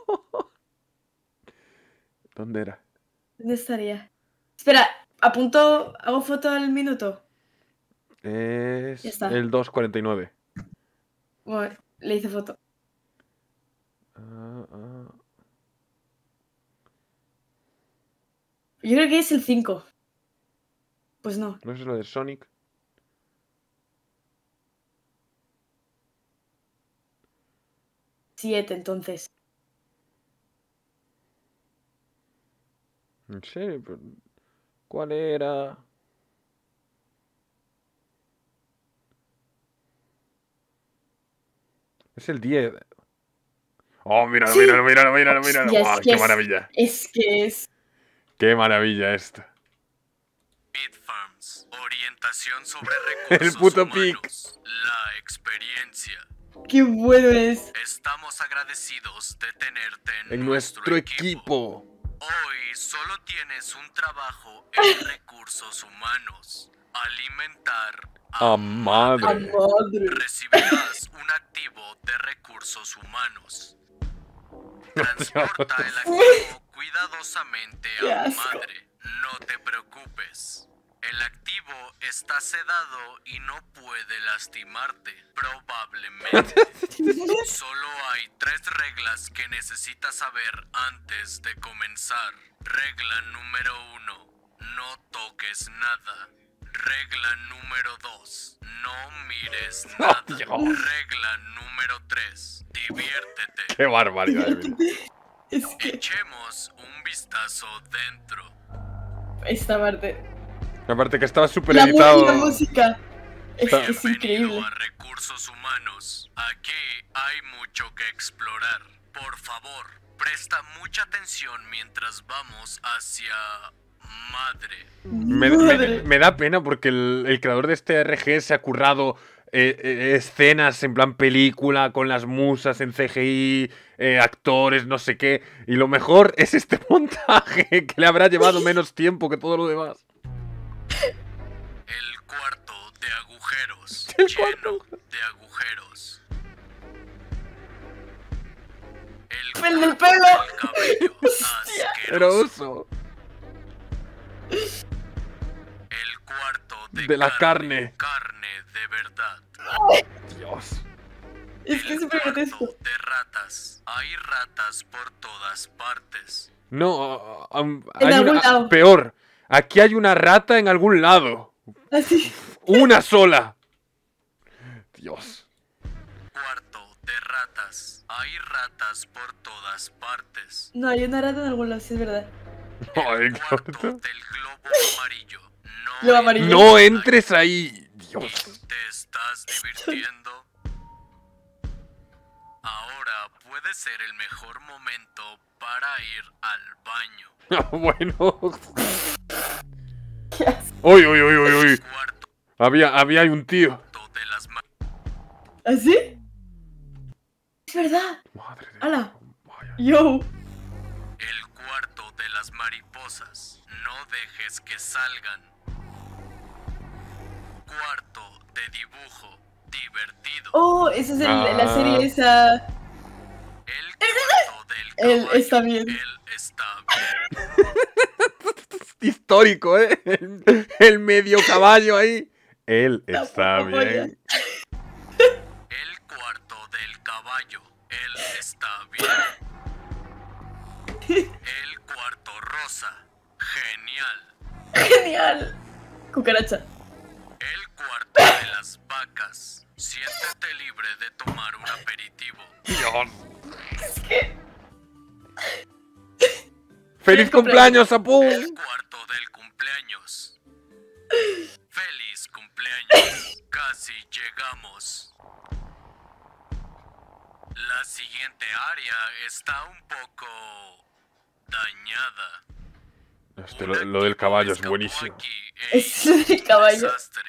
¿Dónde era? ¿Dónde estaría? Espera, apunto, hago foto al minuto. Es Ya está. el 2:49. Bueno, le hice foto. Yo creo que es el 5. Pues no. ¿No es lo de Sonic? Siete, entonces. ¿En serio? Pero, ¿cuál era? Es el 10. Oh, míralo, Sí. míralo, míralo, míralo, míralo. Hostia, Guau, es que qué es- maravilla. Es que es... Qué maravilla esto. Orientación sobre El puto pic. La experiencia. ¡Qué bueno es! Estamos agradecidos de tenerte En nuestro equipo. Hoy solo tienes un trabajo en recursos humanos. Alimentar A madre. Recibirás un activo de recursos humanos. Transporta el activo cuidadosamente Qué a asco. madre. No te preocupes. El activo está sedado y no puede lastimarte. Probablemente. Solo hay 3 reglas que necesitas saber antes de comenzar. Regla número 1. No toques nada. Regla número 2. No mires nada. Regla número 3. Diviértete. Qué barbaridad. Echemos un vistazo dentro. Esta parte. Aparte que estaba súper La editado. música. Está- Es increíble. A recursos humanos. Aquí hay mucho que explorar. Por favor, presta mucha atención mientras vamos hacia madre. Me da pena porque el creador de este RG se ha currado escenas en plan película, con las musas en CGI, actores, no sé qué. Y lo mejor es este montaje que le habrá llevado menos tiempo que todo lo demás. El cuarto de agujeros. El lleno de agujeros. ¡El del pelo! Cabello Asqueroso. El cuarto De la carne. Carne de verdad. Dios. Es que es súper grotesco. De ratas. Hay ratas por todas partes. No, En hay algún una, lado. peor. Aquí hay una rata en algún lado. Así. Una sola. Dios. Cuarto de ratas. Hay ratas por todas partes. No, hay una rata en algún lado, sí es verdad. Ay, corto. Lo amarillo. No entres ahí. Dios. ¿Te estás divirtiendo? Ahora puede ser el mejor momento para ir al baño. Bueno. Uy, uy, uy, uy, uy. Había un tío. ¿Así? Es verdad. Madre de ¡Hala! Yo. El cuarto de las mariposas. No dejes que salgan. Cuarto de dibujo divertido. Oh, esa es la serie esa. Él está bien. Histórico, ¿eh? El medio caballo ahí. Él está bien. El cuarto del caballo. Él está bien. El cuarto rosa. Genial. Genial. Cucaracha. El cuarto de las vacas. Siéntete libre de tomar un aperitivo. Dios. ¡Feliz cumpleaños, Apu! El cuarto del cumpleaños. ¡Feliz cumpleaños! Casi llegamos. La siguiente área está un poco dañada. Lo del caballo es buenísimo. Es el caballo.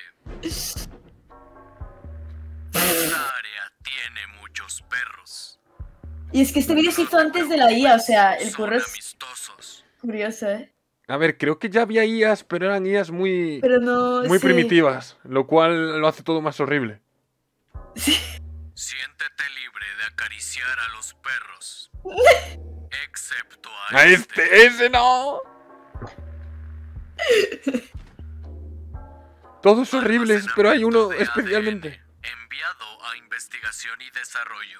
Esta área tiene muchos perros. Y es que este vídeo se hizo antes de la IA, o sea, el curro es curioso, ¿eh? A ver, creo que ya había IAs, pero eran IAs muy sí. primitivas, lo cual lo hace todo más horrible. Siéntete libre de acariciar a los perros. Excepto a ese no. Todos horribles, pero hay uno especialmente. Enviado a investigación y desarrollo.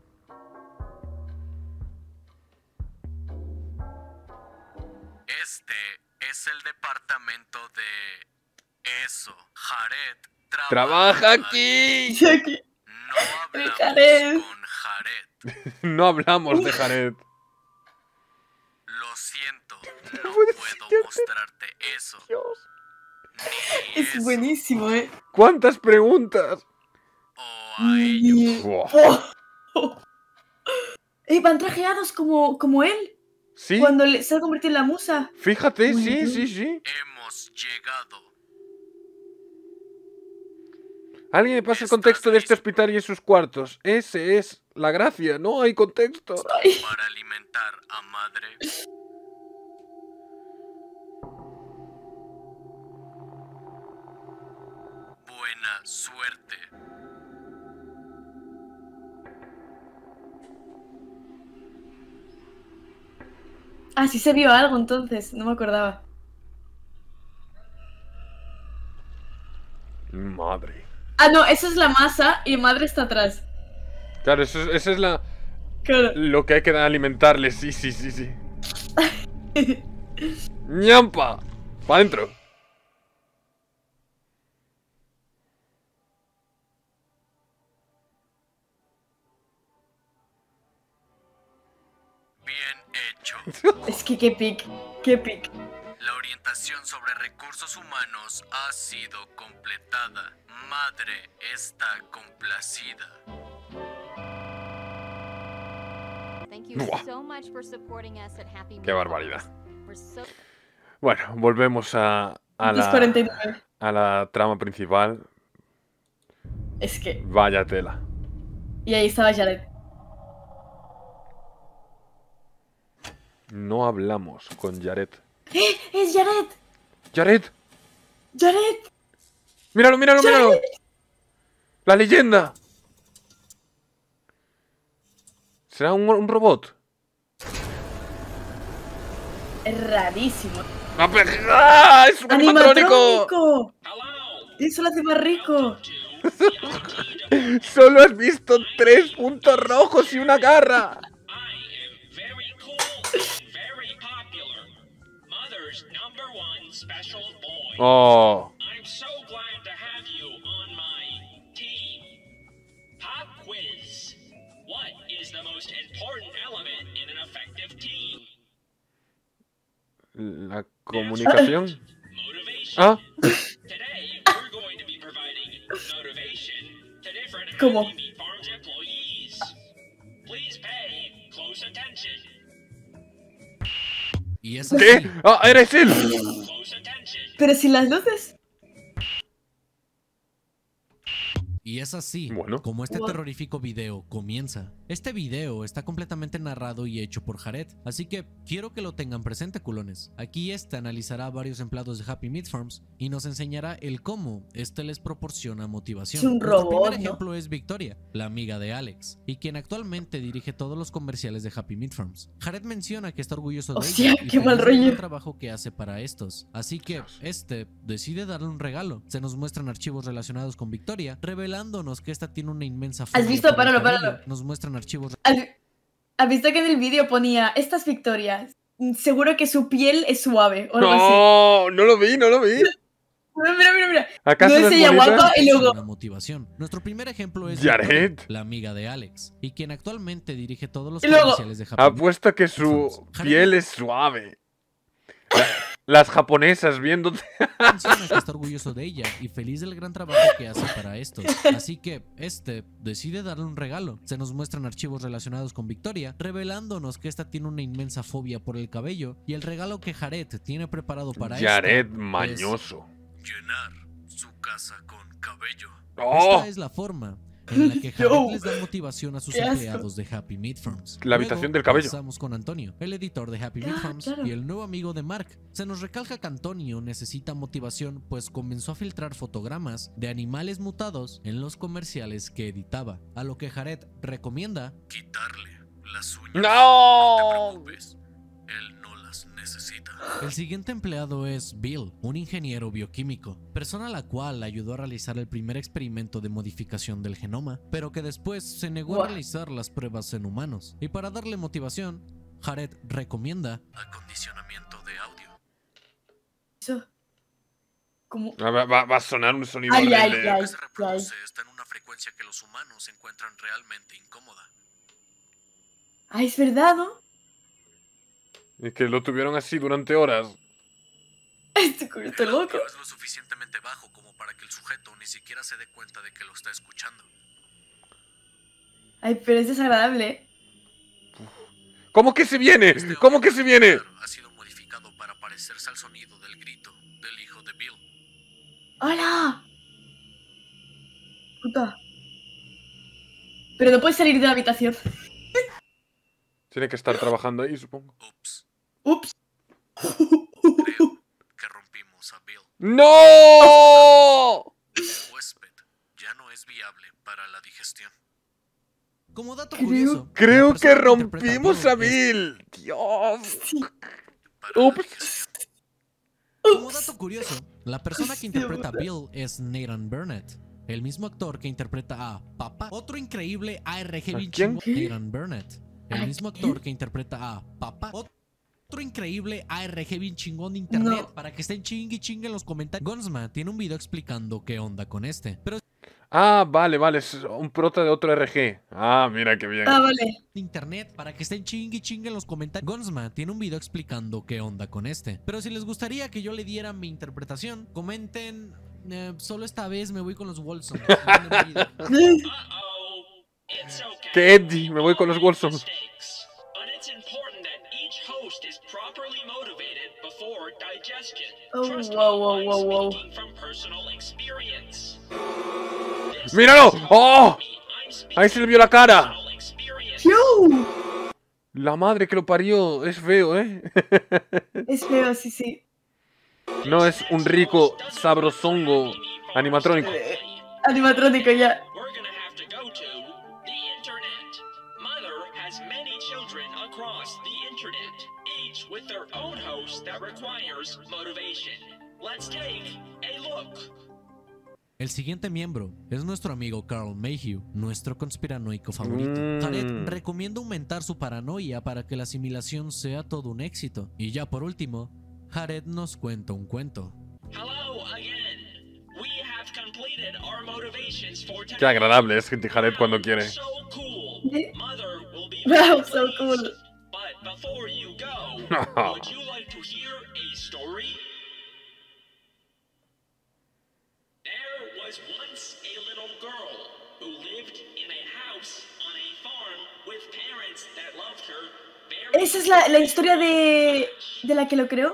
Este es el departamento de eso. Jared trabaja aquí. No hablamos con Jared. No hablamos de Jared. Lo siento, no puedo mostrarte eso. Es buenísimo, ¿eh? ¿Cuántas preguntas? Van trajeados como él. Sí. Cuando se ha convertido en la musa. Fíjate, sí. Hemos llegado. Alguien me pasa el contexto de este hospital y sus cuartos. Ese es la gracia, no hay contexto. Para alimentar a madre. Buena suerte. Ah, sí se vio algo entonces, no me acordaba. Madre. Ah, no, esa es la masa y madre está atrás. Claro, esa es la... Claro. Lo que hay que alimentarle, sí. ¡Ñampa! ¡Pa' adentro! Bien hecho. Es que qué pic. La orientación sobre recursos humanos ha sido completada. Madre está complacida. Qué barbaridad. Bueno, volvemos a la trama principal. Es que... Vaya tela. Y ahí estaba Jared. No hablamos con Jared. ¡Es Jared! ¡Jared! ¡Míralo! Jared. ¡La leyenda! ¿Será un robot? Es rarísimo. ¡Ah! ¡Es un animatrónico! Eso lo hace más rico. Solo has visto 3 puntos rojos y una garra. Oh. I'm so glad to have you on my team. Pop quiz. What is the most important element in an effective team? La comunicación. Ah. ¿Cómo? Y es ¿Qué? así. ¡Ah, eres él! Pero sin las luces. Y es así Bueno. como este What? terrorífico video comienza. Este video está completamente narrado y hecho por Jared, así que quiero que lo tengan presente, culones. Aquí analizará a varios empleados de Happy Meat Farms y nos enseñará el cómo les proporciona motivación. Es un Nuestro robot, primer ¿no? ejemplo es Victoria, la amiga de Alex, y quien actualmente dirige todos los comerciales de Happy Meat Farms. Jared menciona que está orgulloso de Hostia, ella y qué mal feliz del rollo. trabajo que hace para estos. Así que decide darle un regalo. Se nos muestran archivos relacionados con Victoria, revelándonos que esta tiene una inmensa ¿Has fobia visto? por el Páralo, cabello. páralo. Nos muestran archivos. ¿Has visto que en el vídeo ponía estas Victorias? Seguro que su piel es suave o algo así. No, no lo vi, no lo vi. Mira. ¿Acaso No no es es ella bonita? guapa y luego... Una motivación. Nuestro primer ejemplo es Jared. Victoria, la amiga de Alex, y quien actualmente dirige todos los Y luego- comerciales de Happy Apuesta que su piel es suave. Las japonesas viéndote. menciona que está orgulloso de ella y feliz del gran trabajo que hace para estos. Así que decide darle un regalo. Se nos muestran archivos relacionados con Victoria, revelándonos que esta tiene una inmensa fobia por el cabello, y el regalo que Jared tiene preparado para Jared esta mañoso. es llenar su casa con cabello. ¡Oh! Esta es la forma en la que Jared No. les da motivación a sus Qué asco. empleados de Happy Meat Farms. La habitación del cabello. Pasamos con Antonio, el editor de Happy Meat Farms claro. y el nuevo amigo de Mark. Se nos recalca que Antonio necesita motivación, pues comenzó a filtrar fotogramas de animales mutados en los comerciales que editaba, a lo que Jared recomienda quitarle las uñas. ¡No! Él no las necesita. El siguiente empleado es Bill, un ingeniero bioquímico, persona a la cual ayudó a realizar el primer experimento de modificación del genoma, pero que después se negó a What? realizar las pruebas en humanos. Y para darle motivación, Jared recomienda acondicionamiento de audio. Eso. Como... Va a sonar un sonido Ay, horrible. ay, que se reproduce está en una frecuencia que los humanos encuentran realmente incómoda. Ay, es verdad, ¿no? Y que lo tuvieron así durante horas. Este culo loco. Es lo suficientemente bajo como para que el sujeto ni siquiera se dé cuenta de que lo está escuchando. Ay, pero es desagradable. ¿Cómo que se viene? ¿Cómo que se viene? Ha sido modificado para parecerse al sonido del grito del hijo de Bill. ¡Hola! Puta. Pero no puedes salir de la habitación. Tiene que estar trabajando ahí, supongo. Ups. Que rompimos a Bill. ¡No! El huésped ya no es viable para la digestión. Como dato Creo- curioso, Creo la que persona interpreta rompimos a Bill es Bill. Dios. para la Ups. digestión. Como dato curioso, la persona que interpreta a Bill es Nathan Burnett, el mismo actor que interpreta a Papá. Otro increíble ARG bien quién? chingón, Nathan Burnett, el ¿A mismo quién? actor que interpreta a Papá. Otro increíble ARG bien chingón de internet, No. para que estén chingue en los comentarios. Gonsma tiene un video explicando qué onda con este, pero Ah, vale, es un prota de otro RG. Ah, mira qué bien. Ah, vale. internet para que estén chingue en los comentarios. Gonsma tiene un video explicando qué onda con este. Pero si les gustaría que yo le diera mi interpretación, comenten. Solo esta vez me voy con los Wolson. Que Eddie, me voy con los Wolson. But it's important that each host is properly motivated before digestion. Oh, Trust wow, me, wow, I'm wow, wow. speaking from personal experience. ¡Míralo! ¡Oh! Ahí se le vio la cara. ¡Yo! La madre que lo parió. Es feo, ¿eh? Es feo, sí, sí. No es un rico sabrosongo animatrónico. Animatrónico ya. We're gonna have to go to the internet. Mother has many children across the internet, each with their own host that requires motivation. Let's take a look. El siguiente miembro es nuestro amigo Carl Mayhew, nuestro conspiranoico favorito. Jared recomienda aumentar su paranoia para que la asimilación sea todo un éxito. Y ya por último, Jared nos cuenta un cuento. Hello again. We have completed our motivations for Qué today. agradable es Gente Jared cuando quiere. So cool. Mother will be Wow, so cool. But before you go, would you like to hear esa es la historia de la que lo creó.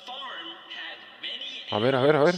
A ver, a ver, a ver.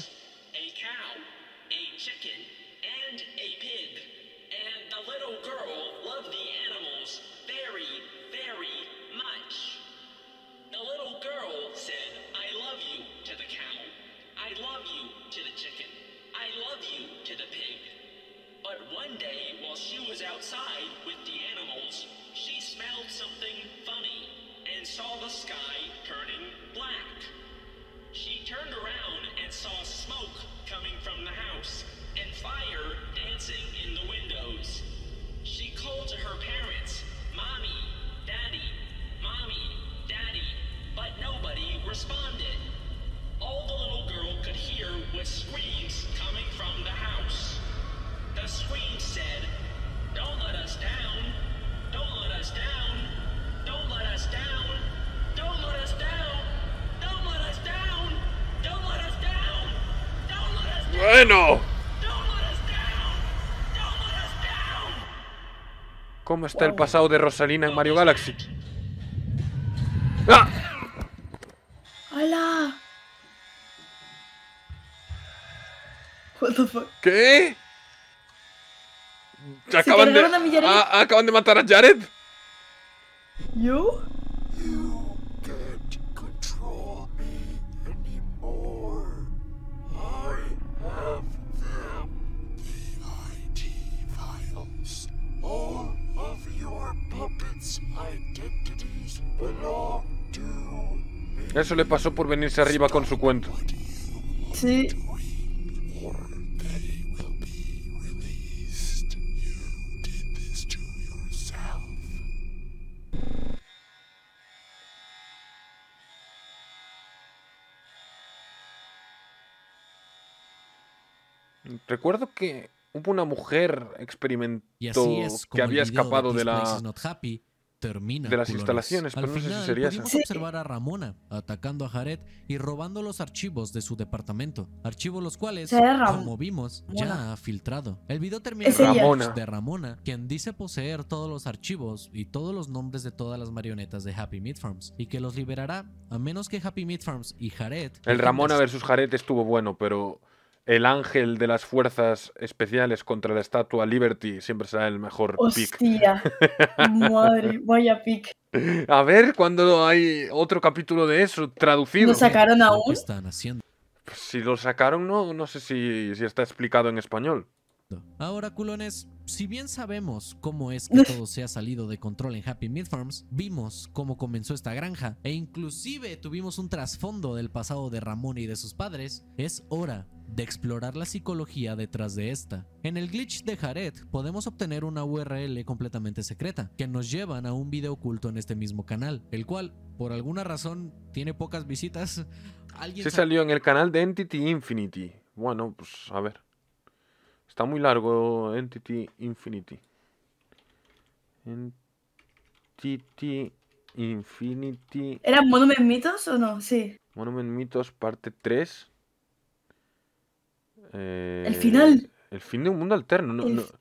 Saw the sky turning black. She turned around and saw smoke coming from the house and fire dancing in the windows. She called to her parents, Mommy, Daddy, Mommy, Daddy, but nobody responded. All the little girl could hear was screams coming from the house. The screams said, "Don't let us down, don't let us down, don't let us down. Don't let us down! Don't let us down! Don't let us down! Don't let us down! Bueno. Don't let us down! Don't let us down! ¿Cómo está el pasado de Rosalina en Mario Galaxy? ¡Ah! ¡Hola! What the fuck? ¿Qué? cargaron a mi Jared? ¿Acaban de matar a Jared? ¿Yo? All of your puppets' identities belong to me. Eso le pasó por venirse arriba con su cuento. Sí. Recuerdo que hubo una mujer experimentó Y así es como que había el video escapado This de Place Is Not Happy termina, de las culones. instalaciones, Al pero no sé si final, sería pudimos esa. observar a Ramona atacando a Jared y robando los archivos de su departamento. Archivos los cuales, ¿Será como vimos, ya Ramona? ha filtrado. El video termina Es con ella. un Ramona. post de Ramona, quien dice poseer todos los archivos y todos los nombres de todas las marionetas de Happy Meat Farms y que los liberará a menos que Happy Meat Farms y Jared... El Ramona versus Jared estuvo bueno, pero el ángel de las fuerzas especiales contra la estatua Liberty siempre será el mejor pick. Hostia. Madre, vaya pick. A ver, ¿cuándo hay otro capítulo de eso traducido? ¿Lo sacaron Lo aún? que están haciendo. Pues si lo sacaron, no sé si está explicado en español. Ahora, culones, si bien sabemos cómo es que todo se ha salido de control en Happy Meat Farms, vimos cómo comenzó esta granja e inclusive tuvimos un trasfondo del pasado de Ramón y de sus padres, es hora de explorar la psicología detrás de esta. En el glitch de Jared podemos obtener una URL completamente secreta que nos llevan a un video oculto en este mismo canal, el cual, por alguna razón, tiene pocas visitas. ¿Alguien Sí sabe? salió en el canal de Entity Infinity. Bueno, pues a ver. Está muy largo Entity Infinity. Entity Infinity. ¿Eran Monument Mythos o no? Sí. Monument Mythos parte 3. El final. El fin de un mundo alterno. No, El- no.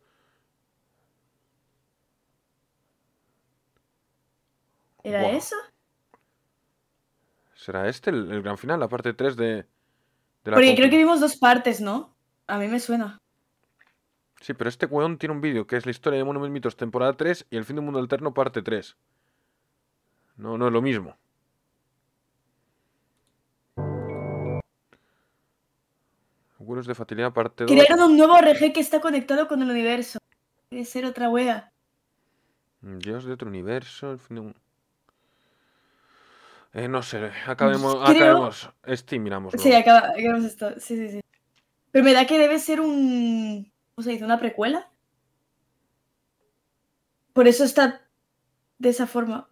¿Era Buah. eso? ¿Será este el gran final? La parte 3 de la Porque creo conclu- que vimos dos partes, ¿no? A mí me suena. Sí, pero este weón tiene un vídeo que es la historia de Monument Mythos temporada 3 y el fin de un mundo alterno parte 3. No es lo mismo. Seguros de fatalidad parte 2. Crearon un nuevo RG que está conectado con el universo. Debe ser otra wea. Dios de otro universo. El fin de un... no sé, acabemos. Creo- Steam, miramos. Sí, acabamos esto. Sí. Pero me da que debe ser un... ¿Cómo se dice? ¿Una precuela? Por eso está de esa forma.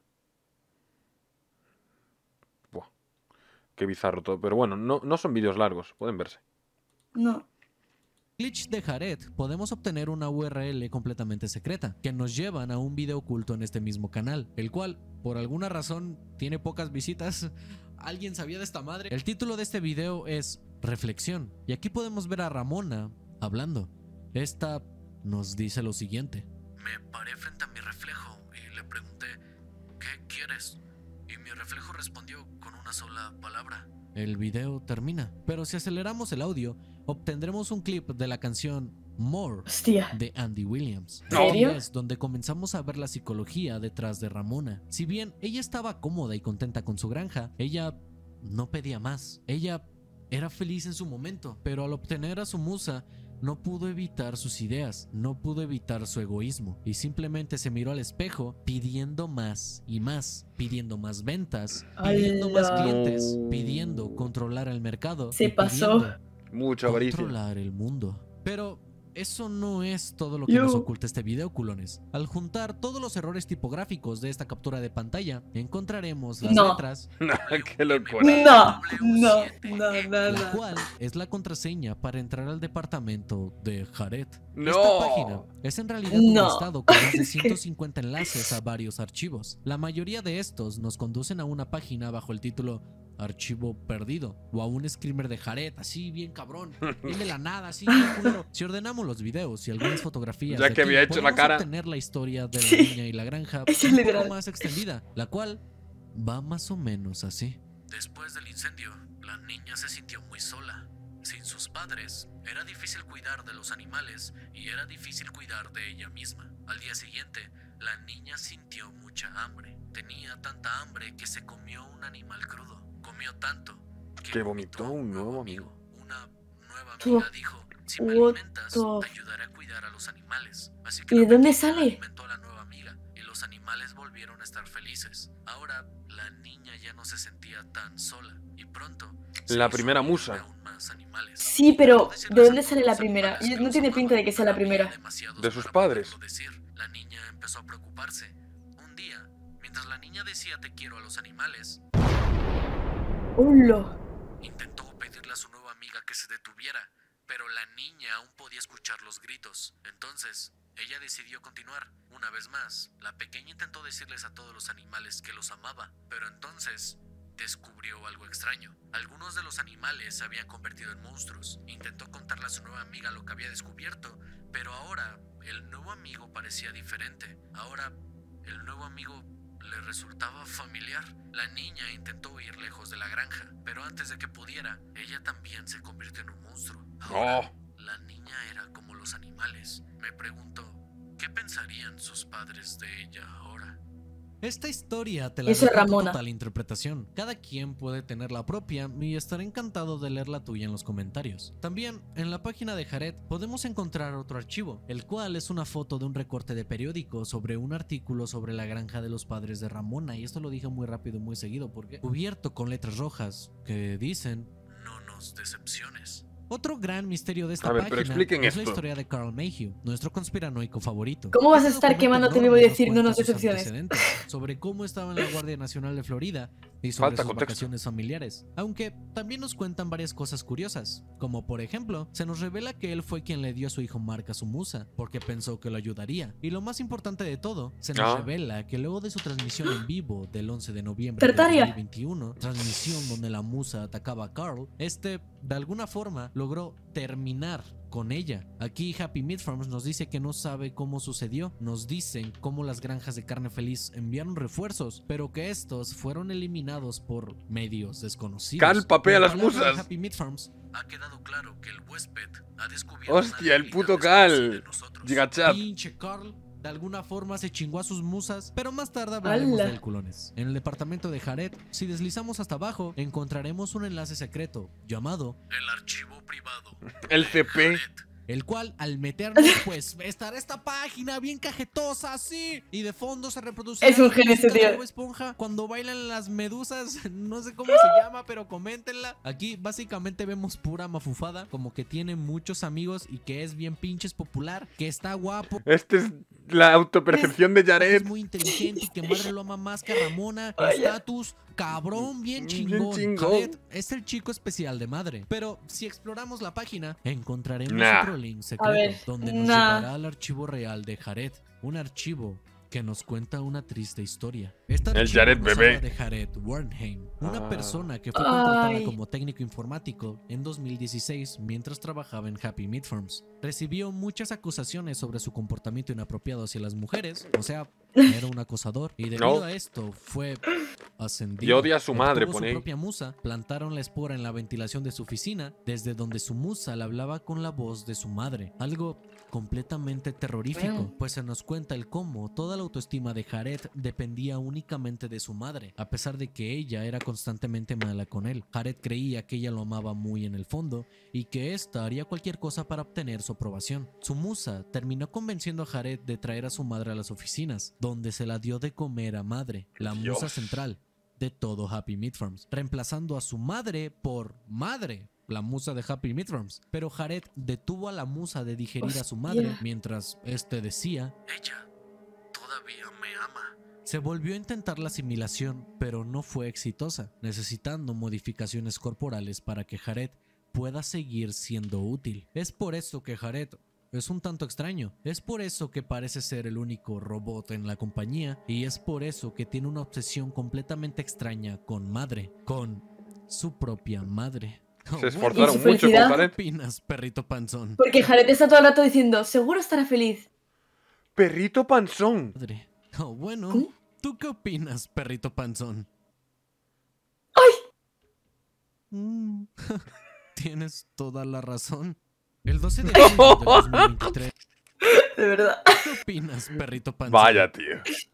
Qué bizarro todo. Pero bueno, no son vídeos largos, pueden verse. No. Glitch de Jared podemos obtener una URL completamente secreta que nos llevan a un video oculto en este mismo canal, el cual, por alguna razón, tiene pocas visitas. ¿Alguien sabía de esta madre? El título de este video es Reflexión, y aquí podemos ver a Ramona hablando. Esta nos dice lo siguiente. Me paré frente a mi reflejo y le pregunté, ¿qué quieres? y mi reflejo respondió con una sola palabra. El video termina, pero si aceleramos el audio, obtendremos un clip de la canción More de Andy Williams. ¿En serio? Es donde comenzamos a ver la psicología detrás de Ramona. Si bien ella estaba cómoda y contenta con su granja, ella no pedía más. Ella era feliz en su momento, pero al obtener a su musa, no pudo evitar sus ideas, no pudo evitar su egoísmo y simplemente se miró al espejo pidiendo más y más, pidiendo más ventas, pidiendo más clientes, pidiendo controlar el mercado. Se pasó. Mucha avaricia. Controlar el mundo. Pero eso no es todo lo que nos oculta este video, culones. Al juntar todos los errores tipográficos de esta captura de pantalla, encontraremos las letras. ¡Qué locura! La cual es la contraseña para entrar al departamento de Jared. ¡No! Esta página es en realidad un listado con más de 150 enlaces a varios archivos. La mayoría de estos nos conducen a una página bajo el título Archivo perdido, o a un screamer de Jared, así bien cabrón, bien de la nada, así bien culero. Si ordenamos los videos y algunas fotografías, ya que había hecho la cara, obtener la historia de la niña y la granja un poco más extendida, la cual va más o menos así. Después del incendio, la niña se sintió muy sola. Sin sus padres, era difícil cuidar de los animales y era difícil cuidar de ella misma. Al día siguiente, la niña sintió mucha hambre. Tenía tanta hambre que se comió un animal crudo. Comió tanto que vomitó un nuevo amigo. Una nueva amiga dijo: si me alimentas, te ayudaré a cuidar a los animales. Así que ¿y de dónde sale? Alimentó a la nueva amiga y los animales volvieron a estar felices. Ahora la niña ya no se sentía tan sola y pronto la primera musa. Sí, pero ¿de dónde sale la primera? No tiene pinta de que sea la primera. De sus padres. La niña empezó a preocuparse. Un día, mientras la niña decía te quiero a los animales, ¡hola! intentó pedirle a su nueva amiga que se detuviera, pero la niña aún podía escuchar los gritos. Entonces, ella decidió continuar. Una vez más, la pequeña intentó decirles a todos los animales que los amaba, pero entonces descubrió algo extraño. Algunos de los animales se habían convertido en monstruos. Intentó contarle a su nueva amiga lo que había descubierto, pero ahora el nuevo amigo parecía diferente. Ahora el nuevo amigo le resultaba familiar. La niña intentó huir lejos de la granja, pero antes de que pudiera, ella también se convirtió en un monstruo. Ahora, la niña era como los animales. Me pregunto, ¿qué pensarían sus padres de ella ahora? Esta historia te la dejo a total interpretación. Cada quien puede tener la propia y estaré encantado de leer la tuya en los comentarios. También, en la página de Jared podemos encontrar otro archivo, el cual es una foto de un recorte de periódico sobre un artículo sobre la granja de los padres de Ramona, y esto lo dije muy rápido y muy seguido porque cubierto con letras rojas que dicen: no nos decepciones. Otro gran misterio de esta página es la historia de Carl Mayhew, nuestro conspiranoico favorito. ¿Cómo vas a estar quemándote vivo y decir no nos decepciones? Sobre cómo estaba en la Guardia Nacional de Florida y sobre sus vacaciones familiares. Aunque también nos cuentan varias cosas curiosas, como por ejemplo, se nos revela que él fue quien le dio a su hijo Mark a su musa, porque pensó que lo ayudaría. Y lo más importante de todo, se nos revela que luego de su transmisión en vivo del 11 de noviembre de 2021, transmisión donde la musa atacaba a Carl, de alguna forma logró terminar con ella. Aquí Happy Meat Farms nos dice que no sabe cómo sucedió. Nos dicen cómo las granjas de carne feliz enviaron refuerzos, pero que estos fueron eliminados por medios desconocidos. Cal papea a las musas. Happy Meat Farms ha quedado claro que el huésped ha descubierto. Hostia, el puto Cal. Gigachat. Pinche Carl de alguna forma se chingó a sus musas, pero más tarde hablaremos del culones. En el departamento de Jared, si deslizamos hasta abajo, encontraremos un enlace secreto llamado el archivo privado, el CP, el cual al meternos pues estará esta página bien cajetosa así, y de fondo se reproduce es un genio ese tío. Bob Esponja cuando bailan las medusas, no sé cómo se llama, pero coméntenla. Aquí básicamente vemos pura mafufada, como que tiene muchos amigos y que es bien pinches popular, que está guapo. Este es la autopercepción de Jared. Es muy inteligente y que madre lo ama más que a Ramona. Estatus, cabrón, bien chingón. Jared es el chico especial de madre. Pero si exploramos la página, encontraremos otro link secreto donde nos llevará al archivo real de Jared. Un archivo que nos cuenta una triste historia. El Jared bebé de Jared Wernheim, una persona que fue contratada como técnico informático en 2016 mientras trabajaba en Happy Meat Farms. Recibió muchas acusaciones sobre su comportamiento inapropiado hacia las mujeres, o sea, era un acosador, y debido a esto fue ascendido. Y odia a su madre, Obtuvo pone su ahí. propia musa, plantaron la espora en la ventilación de su oficina, desde donde su musa le hablaba con la voz de su madre. Algo completamente terrorífico, pues se nos cuenta el cómo toda la autoestima de Jared dependía únicamente de su madre, a pesar de que ella era constantemente mala con él. Jared creía que ella lo amaba muy en el fondo y que ésta haría cualquier cosa para obtener su aprobación. Su musa terminó convenciendo a Jared de traer a su madre a las oficinas, donde se la dio de comer a madre, la musa central de todo Happy Meat Farms, reemplazando a su madre por madre, la musa de Happy Meat Farms. Pero Jared detuvo a la musa de digerir a su madre mientras este decía: ella todavía me ama. Se volvió a intentar la asimilación, pero no fue exitosa, necesitando modificaciones corporales para que Jared pueda seguir siendo útil. Es por eso que Jared es un tanto extraño, es por eso que parece ser el único robot en la compañía, y es por eso que tiene una obsesión completamente extraña con madre, con su propia madre. Se esforzaron mucho con Jared. ¿Qué opinas, perrito panzón? Porque Jared está todo el rato diciendo, seguro estará feliz. Perrito panzón. Oh, bueno, ¿tú qué opinas, perrito panzón? ¡Ay! Tienes toda la razón. El 12 de julio de 2023. De verdad. ¿Qué opinas, perrito panzón? Vaya, tío.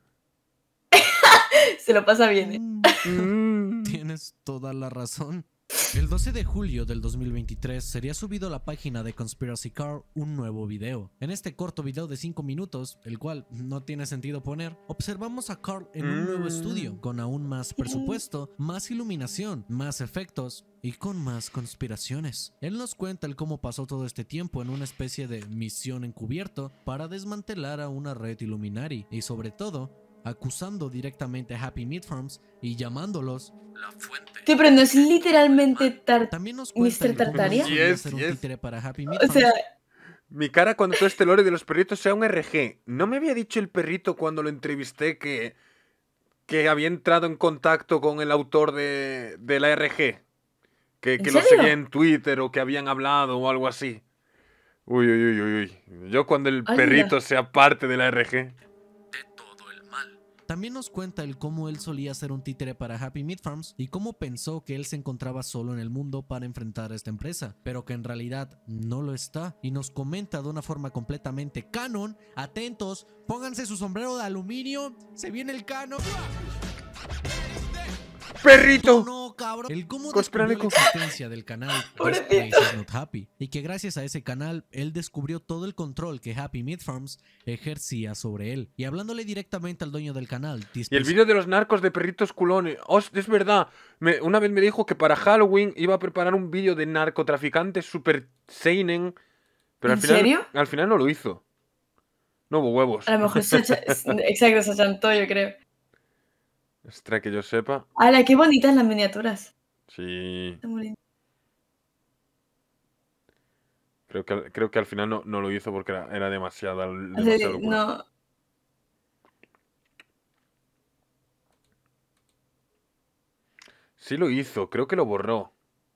Se lo pasa bien, Tienes toda la razón. El 12 de julio del 2023 sería subido a la página de Conspiracy Car un nuevo video. En este corto video de 5 minutos, el cual no tiene sentido poner, observamos a Carl en un nuevo estudio, con aún más presupuesto, más iluminación, más efectos y con más conspiraciones. Él nos cuenta el cómo pasó todo este tiempo en una especie de misión encubierto para desmantelar a una red Illuminati y sobre todo, acusando directamente a Happy Meat Farms y llamándolos la fuente. Sí, pero no es literalmente También nos cuenta Mr. Tartaria. un títere para Happy Meat O sea, Farms. Mi cara cuando todo este lore de los perritos sea un RG. ¿No me había dicho el perrito cuando lo entrevisté que había entrado en contacto con el autor de la RG? Que lo seguía en Twitter o que habían hablado o algo así. Uy, uy, uy, uy, uy. Yo cuando el perrito sea parte de la RG. También nos cuenta el cómo él solía ser un títere para Happy Meat Farms y cómo pensó que él se encontraba solo en el mundo para enfrentar a esta empresa, pero que en realidad no lo está, y nos comenta de una forma completamente canon. Atentos, pónganse su sombrero de aluminio, se viene el canon. ¡Perrito! No, cabrón. El cómo descubrió la existencia del canal This Place Is Not Happy, y que gracias a ese canal él descubrió todo el control que Happy Meat Farms ejercía sobre él. Y hablándole directamente al dueño del canal, Y el vídeo de los narcos de perritos culones. Es verdad. Una vez me dijo que para Halloween iba a preparar un vídeo de narcotraficantes super seinen. Pero ¿En serio? Al final no lo hizo. No hubo huevos. A lo mejor exacto, se achantó, yo creo. Extra que yo sepa. ¡Hala, qué bonitas las miniaturas! Sí. Está muy lindo. Creo que al final no lo hizo porque era demasiado locura. No. Sí lo hizo, creo que lo borró.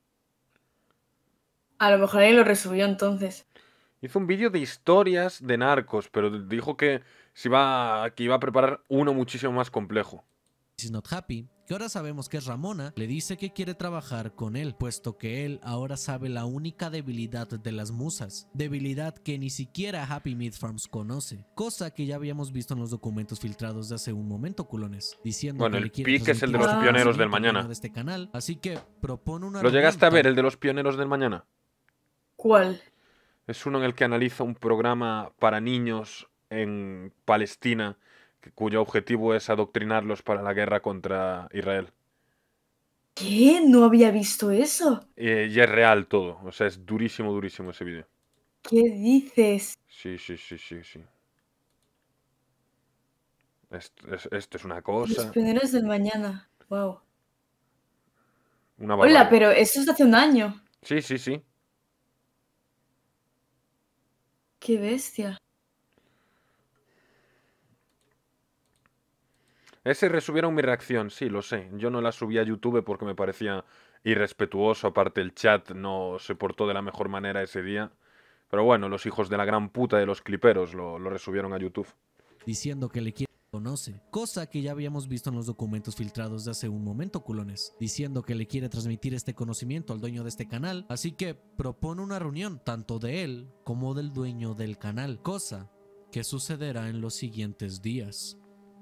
A lo mejor ahí lo resubió entonces. Hizo un vídeo de historias de narcos, pero dijo que iba a preparar uno muchísimo más complejo. Is Not Happy, que ahora sabemos que es Ramona, le dice que quiere trabajar con él, puesto que él ahora sabe la única debilidad de las musas, debilidad que ni siquiera Happy Meat Farms conoce, cosa que ya habíamos visto en los documentos filtrados de hace un momento, culones, diciendo bueno, que el le quiere pique es el de los pioneros del mañana. De este canal, así que propone una ¿Lo llegaste a ver, el de los pioneros del mañana? ¿Cuál? Es uno en el que analiza un programa para niños en Palestina, cuyo objetivo es adoctrinarlos para la guerra contra Israel. ¿Qué? No había visto eso. Y es real todo, o sea, es durísimo, durísimo ese vídeo. ¿Qué dices? Sí. Esto es una cosa. Los pioneros del mañana. Wow. Una Hola, barbaridad. pero eso es hace un año. Sí. Qué bestia. Ese resubieron mi reacción, sí, lo sé. Yo no la subí a YouTube porque me parecía irrespetuoso. Aparte, el chat no se portó de la mejor manera ese día. Pero bueno, los hijos de la gran puta de los cliperos lo resubieron a YouTube. Diciendo que le quiere conoce, cosa que ya habíamos visto en los documentos filtrados de hace un momento, culones, diciendo que le quiere transmitir este conocimiento al dueño de este canal, así que propone una reunión tanto de él como del dueño del canal, cosa que sucederá en los siguientes días.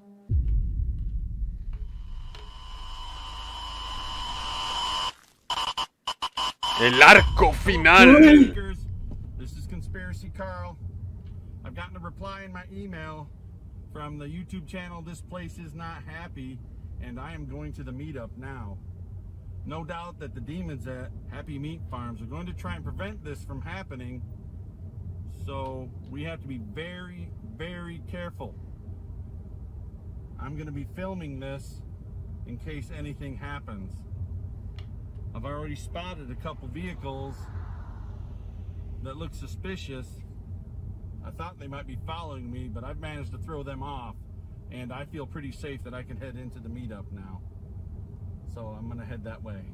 El arco final. This is Conspiracy Carl. I've gotten a reply in my email from the YouTube channel This Place Is Not Happy, and I am going to the meetup now. No doubt that the demons at Happy Meat Farms are going to try and prevent this from happening, so we have to be very, very careful. I'm going to be filming this in case anything happens. I've already spotted a couple vehicles that look suspicious. I thought they might be following me, but I've managed to throw them off, and I feel pretty safe that I can head into the meetup now. So I'm gonna head that way.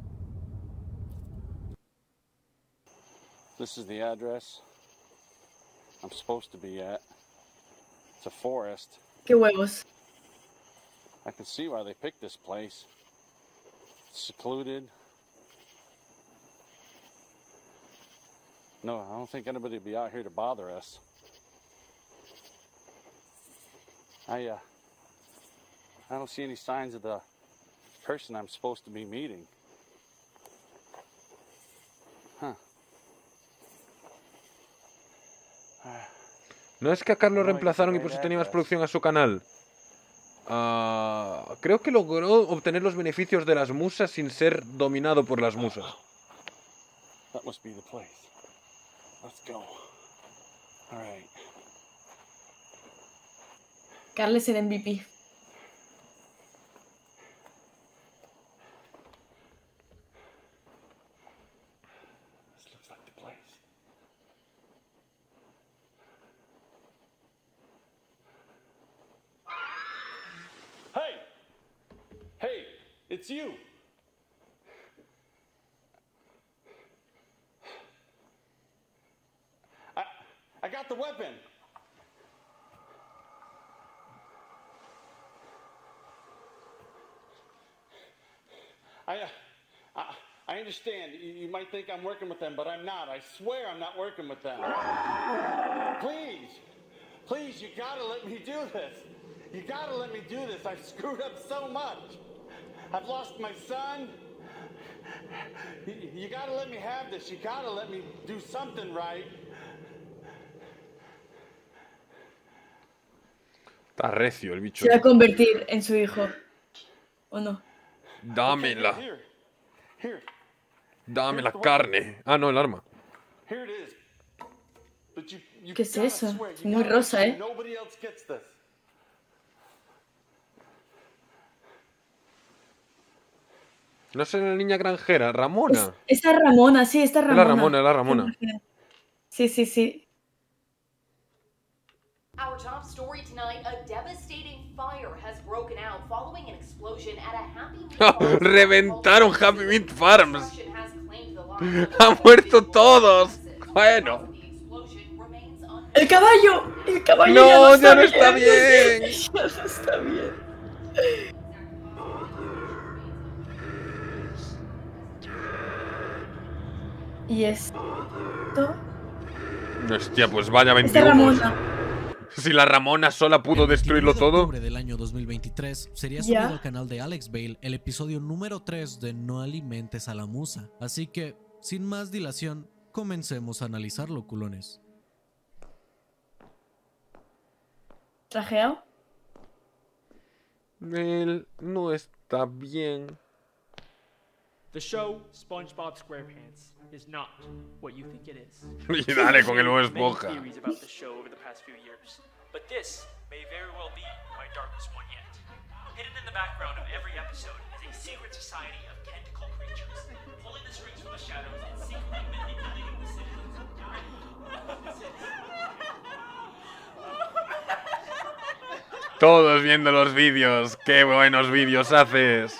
This is the address I'm supposed to be at. It's a forest. Qué huevos. I can see why they picked this place. It's secluded. No, I don't think anybody will be out here to bother us. I don't see any signs of the person I'm supposed to be meeting. Huh. ¿No es que a Carlos reemplazaron y por eso tenía más producción a su canal? Creo que logró obtener los beneficios de las musas sin ser dominado por las musas. That must be the place. Let's go. All right. Carl es el MVP. This looks like the place. Hey! Hey, it's you. I got the weapon. I understand. You might think I'm working with them, but I'm not. I swear I'm not working with them. Please, please, you gotta let me do this. You gotta let me do this. I've screwed up so much. I've lost my son. You gotta let me have this. You gotta let me do something right. Está recio el bicho. Se va a convertir en su hijo. ¿O no? Dámela. Dame la carne. Ah, no, el arma. ¿Qué es eso? Es muy rosa, ¿eh? No sé, la niña granjera, Ramona. Esta es Ramona, sí, esta es Ramona. Es la Ramona. Sí, sí, sí. Our top story tonight, a devastating fire has broken out following an explosion at a Happy Meat Farm. Reventaron Happy Meat Farms. Han muerto todos. Bueno. ¡El caballo! ¡El caballo! No, ya no está bien. Ya no está bien. ¿Y esto? Hostia, pues vaya 21. Esta Ramona. Si la Ramona sola pudo destruirlo todo. En octubre del año 2023 sería subido al canal de Alex Bale el episodio número 3 de No alimentes a la musa. Así que, sin más dilación, comencemos a analizarlo, culones. ¿Trajeado? Él no está bien. The show SpongeBob SquarePants is not what you think it is. Y dale con el nuevo esponja. Many theories about the show over the past few years, but this may very well be my darkest one yet. Hidden in the background of every episode is a secret society of tentacle creatures, pulling the strings from the shadows and secretly manipulating the citizens of Todos viendo los vídeos. Qué buenos vídeos haces.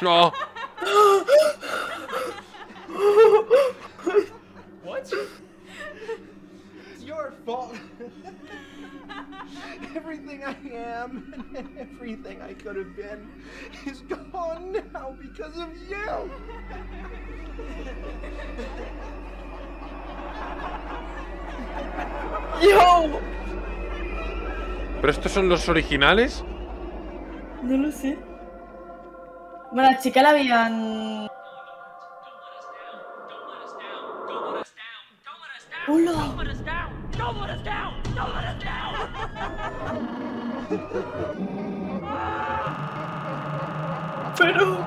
No. What? It's your fault. Everything I am and everything I could have been is gone now because of you. ¡Yo! ¿Pero estos son los originales? No lo sé. Bueno, a la chica la habían... ¡Hola! Pero...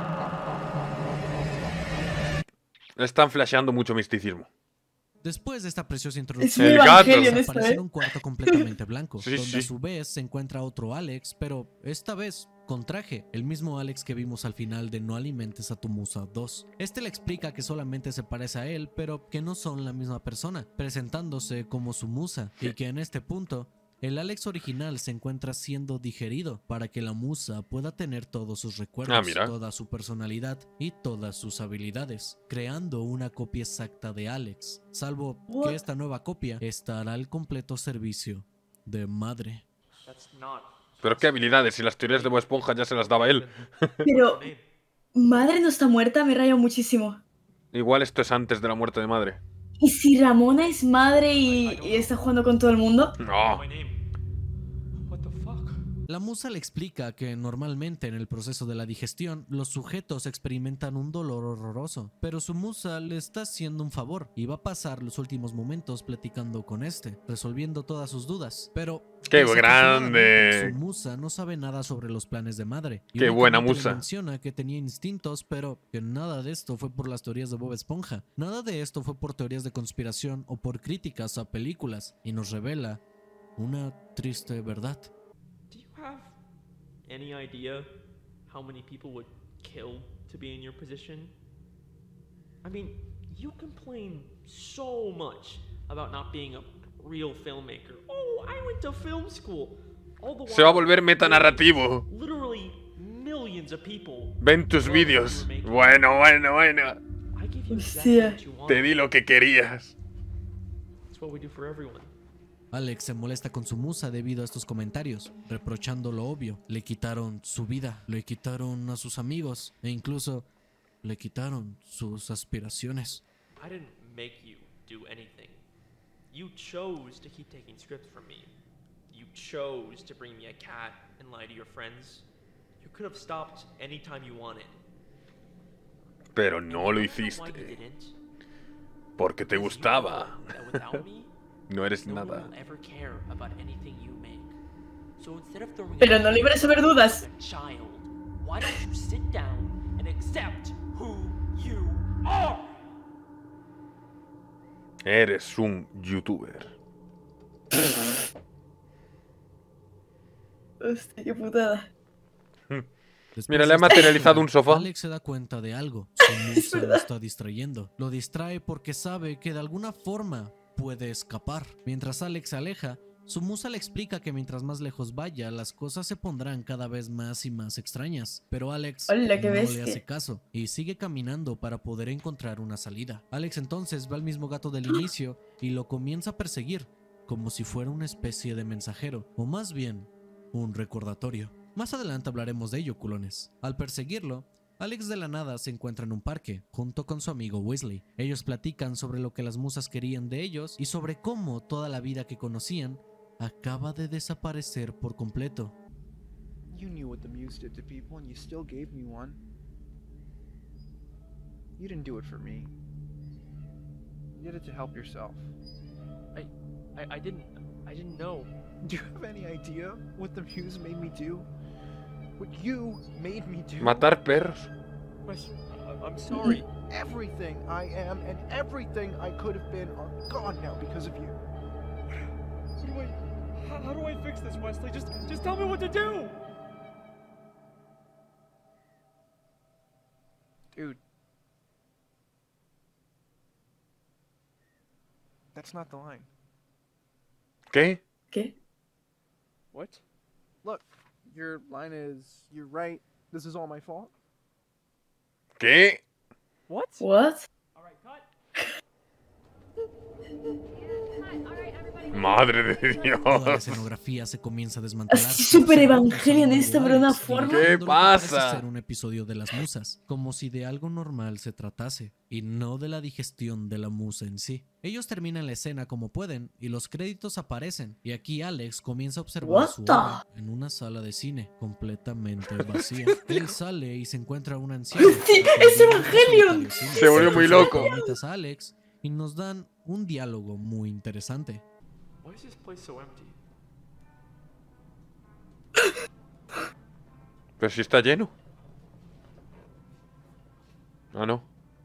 Están flasheando mucho misticismo. Después de esta preciosa Es introducción, un El gato. evangelio esto, aparece en un cuarto completamente blanco, Sí, donde sí. a su vez se encuentra otro Alex, pero esta vez con traje, el mismo Alex que vimos al final de No alimentes a tu musa 2. Este le explica que solamente se parece a él, pero que no son la misma persona, presentándose como su musa, y que en este punto el Alex original se encuentra siendo digerido para que la musa pueda tener todos sus recuerdos, mira. toda su personalidad y todas sus habilidades, creando una copia exacta de Alex, salvo What? que esta nueva copia estará al completo servicio de madre. That's not. Pero qué habilidades, si las teorías de Bob Esponja ya se las daba él. Pero... Madre no está muerta, me raya muchísimo. Igual esto es antes de la muerte de madre. ¿Y si Ramona es madre y está jugando con todo el mundo? No. What the fuck? La musa le explica que normalmente en el proceso de la digestión los sujetos experimentan un dolor horroroso, pero su musa le está haciendo un favor y va a pasar los últimos momentos platicando con este, resolviendo todas sus dudas. Pero ¡Qué desafortunadamente, grande! Su musa no sabe nada sobre los planes de madre. Y ¡Qué buena únicamente musa! le menciona que tenía instintos, pero que nada de esto fue por las teorías de Bob Esponja. Nada de esto fue por teorías de conspiración o por críticas a películas, y nos revela una triste verdad. Do you have any idea how many people would kill to be in your position? I mean, you complain so much about not being a real filmmaker. Oh, I went to film school. All the Se va a while, volver metanarrativo. literally millions of people. Ven tus vídeos. Bueno. I give you exactly Hostia. what you want. Te di lo que querías. That's what we do for everyone. Alex se molesta con su musa debido a estos comentarios, reprochando lo obvio. Le quitaron su vida, le quitaron a sus amigos e incluso le quitaron sus aspiraciones. I didn't make you do anything. You chose to keep taking scripts from me. You chose to bring me a cat and lie to your friends. You could have stopped anytime you wanted. Pero no lo Why you hiciste. didn't? Porque te gustaba. That without me, No eres no one nada. will ever care about anything you make. So instead of throwing Pero it no out libre sobre dudas. like a child, why don't you sit down and accept who you are? Eres un youtuber. Hostia, qué putada. Después Mira, de le ha esta materializado escena, un sofá. Alex se da cuenta de algo. Su musa lo está distrayendo. Lo distrae porque sabe que de alguna forma puede escapar. Mientras Alex se aleja, su musa le explica que mientras más lejos vaya, las cosas se pondrán cada vez más y más extrañas. Pero Alex Hola, qué no le bestia. hace caso y sigue caminando para poder encontrar una salida. Alex entonces ve al mismo gato del inicio y lo comienza a perseguir, como si fuera una especie de mensajero, o más bien, un recordatorio. Más adelante hablaremos de ello, culones. Al perseguirlo, Alex de la nada se encuentra en un parque, junto con su amigo Weasley. Ellos platican sobre lo que las musas querían de ellos y sobre cómo toda la vida que conocían acaba de desaparecer por completo. You knew what the muse did to people and you still gave me one. You didn't do it for me. You did it to help yourself. I didn't know. Do you have any idea what the muse made me do? What you made me do? Matar perros. I'm sorry. Everything I am and everything I could have been are gone now because of you. How do I fix this, Wesley? Just tell me what to do. Dude. That's not the line. ¿Qué? ¿Qué? What? Look, your line is, you're right, this is all my fault. ¿Qué? What? Madre de Dios. Toda la escenografía se comienza a desmantelar. Así súper Evangelion esto, pero de una forma. ¿Qué pasa? Parece ser un episodio de las musas, como si de algo normal se tratase, y no de la digestión de la musa en sí. Ellos terminan la escena como pueden, y los créditos aparecen, y aquí Alex comienza a observar su obra en una sala de cine, completamente vacía. Él sale y se encuentra a un anciano. ¡Sí! ¡Es Evangelion! Se volvió muy loco. A Alex, y nos dan un diálogo muy interesante. Why is this place so empty? Pero si está lleno. Ah, no.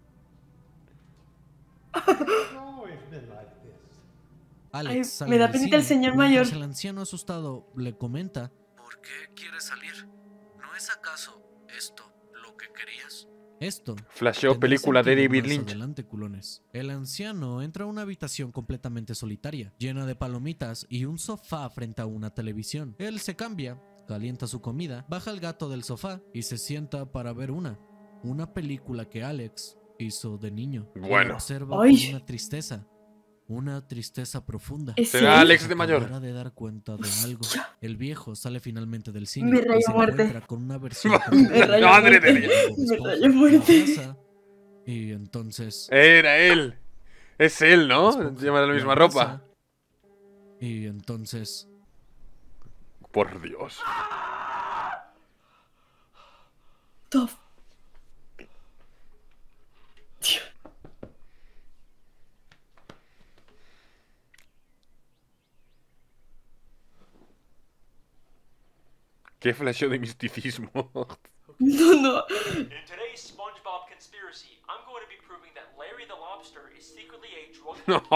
Alex Ay, me da penita el señor mayor. El anciano asustado le comenta: ¿por qué quieres salir? ¿No es acaso esto lo que querías? Esto Flasheó película de David Lynch. Adelante, culones. El anciano entra a una habitación completamente solitaria, llena de palomitas y un sofá frente a una televisión. Él se cambia, calienta su comida, baja el gato del sofá y se sienta para ver una película que Alex hizo de niño. Bueno. Observa con una tristeza profunda. Será Alex de mayor. Acabara de dar cuenta de algo. El viejo sale finalmente del cine Me y rayó se muerte. encuentra con una versión Madre de Dios. Me rayó muerte. Y entonces era él. Es él, ¿no? Lleva la misma ropa. Y entonces por Dios. Top. Qué flasheo de misticismo. No. In today's SpongeBob conspiracy, I'm going to be proving that Larry the Lobster is secretly a drug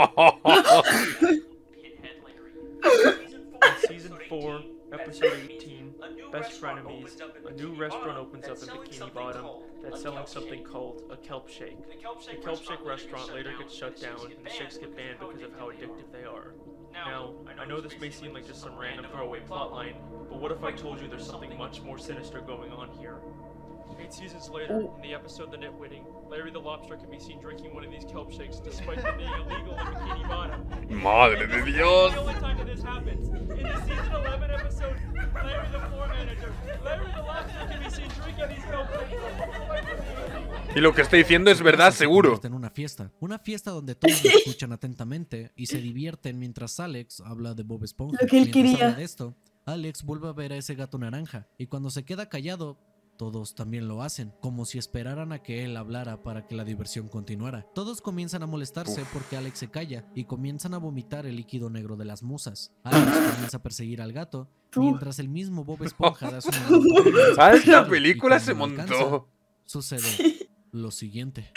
Pinhead Larry. Season 4, episode 18, Best Frenemies. A new restaurant opens up in Bikini Bottom that's selling something called a kelp shake. The kelp shake restaurant later gets shut down and the shakes get banned because of how addictive they are. Now, I know this may seem like just some random throwaway plotline, but what if I told you there's something much more sinister going on here? 8 seasons later, in the episode The Nitwitting, Larry the Lobster can be seen drinking one of these kelp shakes despite them being illegal in Bikini Bottom. Madre de Dios. The only time that this happens. In the season 11 episode, Larry the floor manager, Larry the Lobster can be seen drinking these kelp shakes. Y lo que está diciendo es verdad, seguro. En una fiesta donde todos lo escuchan atentamente y se divierten mientras Alex habla de Bob Esponja. Lo que él Mientras quería. habla de esto, Alex vuelve a ver a ese gato naranja y cuando se queda callado, todos también lo hacen, como si esperaran a que él hablara para que la diversión continuara. Todos comienzan a molestarse porque Alex se calla y comienzan a vomitar el líquido negro de las musas. Alex comienza a perseguir al gato, mientras el mismo Bob Esponja da su A esta película se montó. Sucede lo siguiente.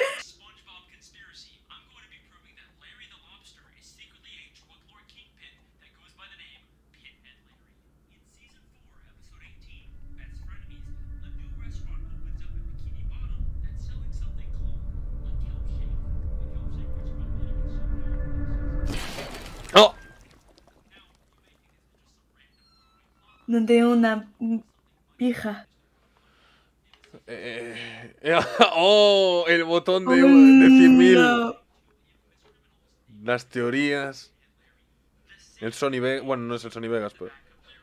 ¡Oh! Donde una pija. ¡Oh! El botón de 100.000. No. Las teorías. El Sony Vegas. Bueno, no es el Sony Vegas, pero.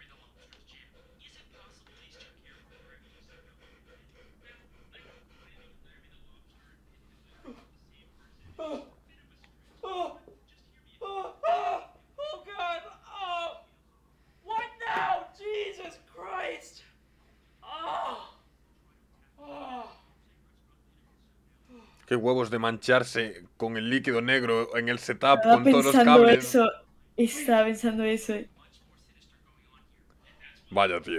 Oh God! Oh! What now? Jesus Christ! Oh! Oh! Qué huevos de mancharse con el líquido negro en el setup, Estaba con todos los pensando cables. eso. Estaba pensando eso. Vaya, tío.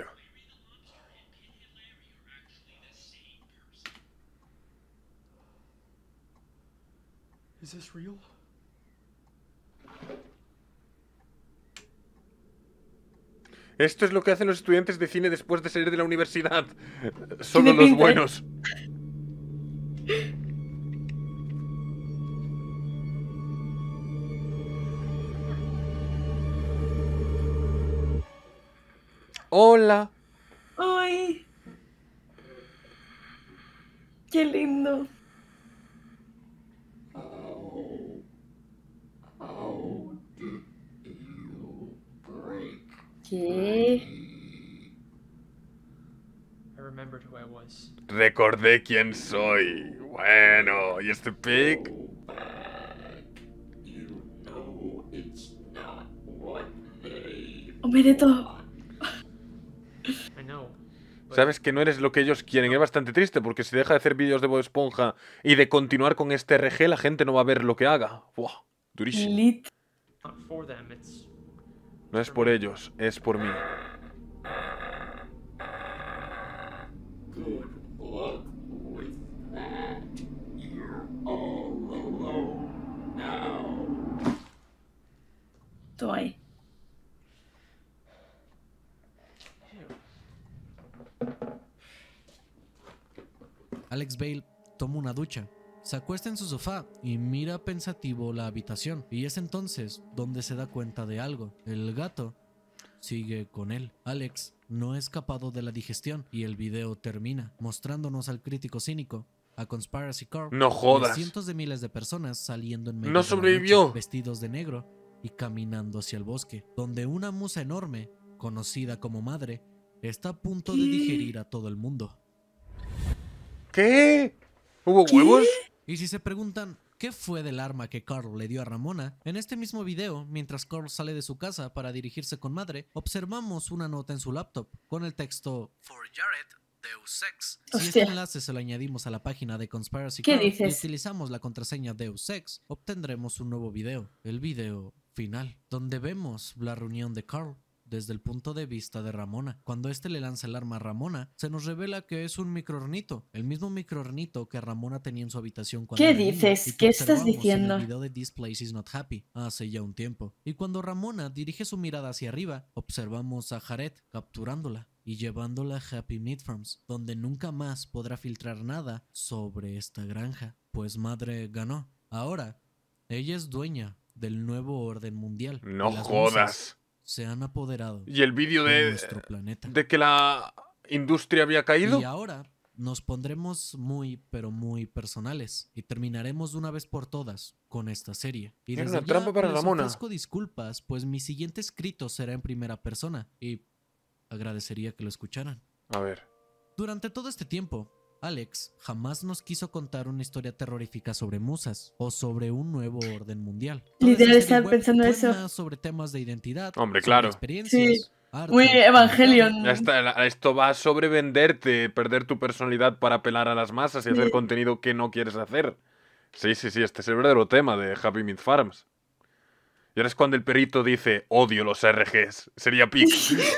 Is this real? Esto es lo que hacen los estudiantes de cine después de salir de la universidad. Solo los buenos. Hola. Ay. Qué lindo. ¿Qué? I remembered who I was. Recordé quién soy. Bueno, ¿y este pic? Omedeto. I know. Sabes que no eres lo que ellos quieren. Es bastante triste porque si deja de hacer vídeos de Bob Esponja y de continuar con este RG, la gente no va a ver lo que haga. Buah, durísimo. Lit. Not for them, it's No es por ellos, es por mí. Good luck with that. You're all alone now. Toma ahí. Alex Bale toma una ducha, se acuesta en su sofá y mira pensativo la habitación. Y es entonces donde se da cuenta de algo. El gato sigue con él. Alex no ha escapado de la digestión y el video termina mostrándonos al crítico cínico, a Conspiracy Corp. No jodas. Cientos de miles de personas saliendo en medio No de la sobrevivió. noche, vestidos de negro y caminando hacia el bosque, donde una musa enorme, conocida como Madre, está a punto de digerir a todo el mundo. ¿Qué? ¿Hubo huevos? Y si se preguntan qué fue del arma que Carl le dio a Ramona, en este mismo video, mientras Carl sale de su casa para dirigirse con Madre, observamos una nota en su laptop con el texto For Jared, Deus Ex. Si este Hostia. enlace se lo añadimos a la página de Conspiracy ¿Qué Corp y dices? utilizamos la contraseña Deus Ex, obtendremos un nuevo video, el video final, donde vemos la reunión de Carl desde el punto de vista de Ramona. Cuando este le lanza el arma a Ramona, se nos revela que es un microornito, el mismo microornito que Ramona tenía en su habitación cuando ¿Qué era niña dices? y que ¿Qué estás observamos diciendo? en el video de This Place Is Not Happy hace ya un tiempo. Y cuando Ramona dirige su mirada hacia arriba, observamos a Jared capturándola y llevándola a Happy Meat Farms, donde nunca más podrá filtrar nada sobre esta granja, pues Madre ganó. Ahora, ella es dueña del nuevo orden mundial. No y las jodas. musas se han apoderado Y el vídeo de nuestro planeta. de que la industria había caído. Y ahora nos pondremos muy, pero muy personales y terminaremos de una vez por todas con esta serie. Y Era desde una trampa ya para les Ramona. ofrezco disculpas, pues mi siguiente escrito será en primera persona y agradecería que lo escucharan. A ver. Durante todo este tiempo, Alex jamás nos quiso contar una historia terrorífica sobre musas o sobre un nuevo orden mundial. Toda Literal, esta estaba serie web pensando fue eso. más sobre temas de identidad, Hombre, sobre claro. experiencias, Sí, arte, muy Evangelion. Ya está, esto va sobre venderte, perder tu personalidad para apelar a las masas y hacer Sí. contenido que no quieres hacer. Sí, sí, sí, este es el verdadero tema de Happy Meat Farms. Y ahora es cuando el perrito dice, odio los RGs. Sería pic.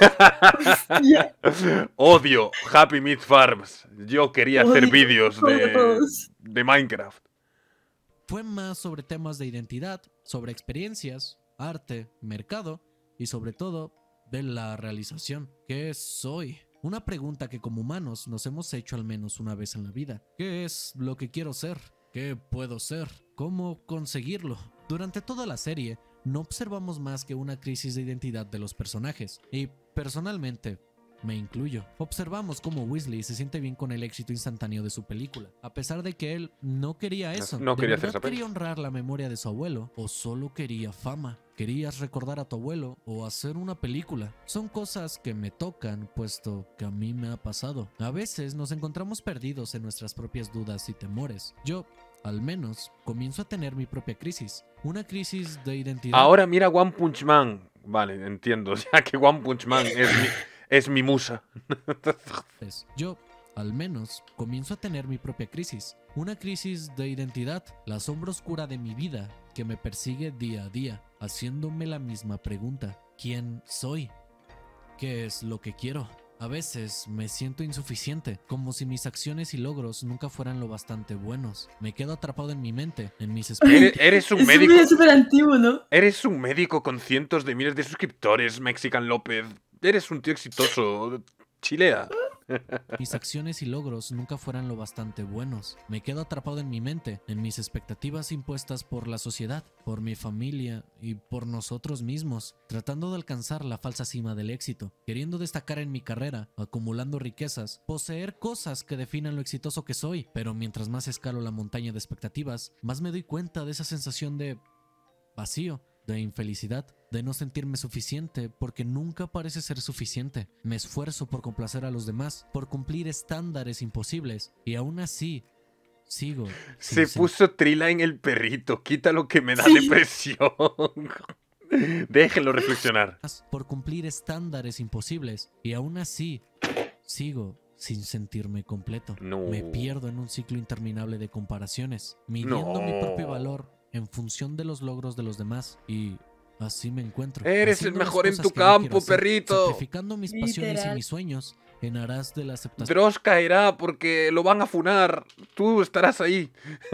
Odio Happy Meat Farms. Yo quería hacer Odio- vídeos odio a todos. de Minecraft. Fue más sobre temas de identidad, sobre experiencias, arte, mercado y sobre todo de la realización. ¿Qué soy? Una pregunta que como humanos nos hemos hecho al menos una vez en la vida. ¿Qué es lo que quiero ser? ¿Qué puedo ser? ¿Cómo conseguirlo? Durante toda la serie no observamos más que una crisis de identidad de los personajes y personalmente me incluyo. Observamos cómo Weasley se siente bien con el éxito instantáneo de su película, a pesar de que él no quería eso. No ¿De quería hacer verdad esa peli. quería honrar la memoria de su abuelo o solo quería fama? ¿Querías recordar a tu abuelo o hacer una película? Son cosas que me tocan, puesto que a mí me ha pasado. A veces nos encontramos perdidos en nuestras propias dudas y temores. Yo, al menos, comienzo a tener mi propia crisis. Una crisis de identidad. Ahora mira One Punch Man. Vale, entiendo. Ya que One Punch Man es mi musa. Yo, al menos, comienzo a tener mi propia crisis. Una crisis de identidad, la sombra oscura de mi vida que me persigue día a día, haciéndome la misma pregunta. ¿Quién soy? ¿Qué es lo que quiero? A veces me siento insuficiente, como si mis acciones y logros nunca fueran lo bastante buenos. Me quedo atrapado en mi mente, en mis Eres un Es médico. un video súper antiguo, ¿no? Eres un médico con cientos de miles de suscriptores, Mexican López. Eres un tío exitoso. Chilea. mis acciones y logros nunca fueran lo bastante buenos. Me quedo atrapado en mi mente, en mis expectativas impuestas por la sociedad, por mi familia y por nosotros mismos, tratando de alcanzar la falsa cima del éxito, queriendo destacar en mi carrera, acumulando riquezas, poseer cosas que definan lo exitoso que soy. Pero mientras más escalo la montaña de expectativas, más me doy cuenta de esa sensación de vacío, de infelicidad, de no sentirme suficiente porque nunca parece ser suficiente. Me esfuerzo por complacer a los demás, por cumplir estándares imposibles y aún así sigo. Se puso Trila en el perrito, quita lo que me da depresión. Déjenlo reflexionar. Por cumplir estándares imposibles y aún así sigo sin sentirme completo. No. Me pierdo en un ciclo interminable de comparaciones, midiendo mi propio valor en función de los logros de los demás y así me encuentro. Eres el mejor en tu campo, perrito. Sacrificando mis pasiones y mis sueños en aras de la aceptación. Dross caerá porque lo van a funar. Tú estarás ahí.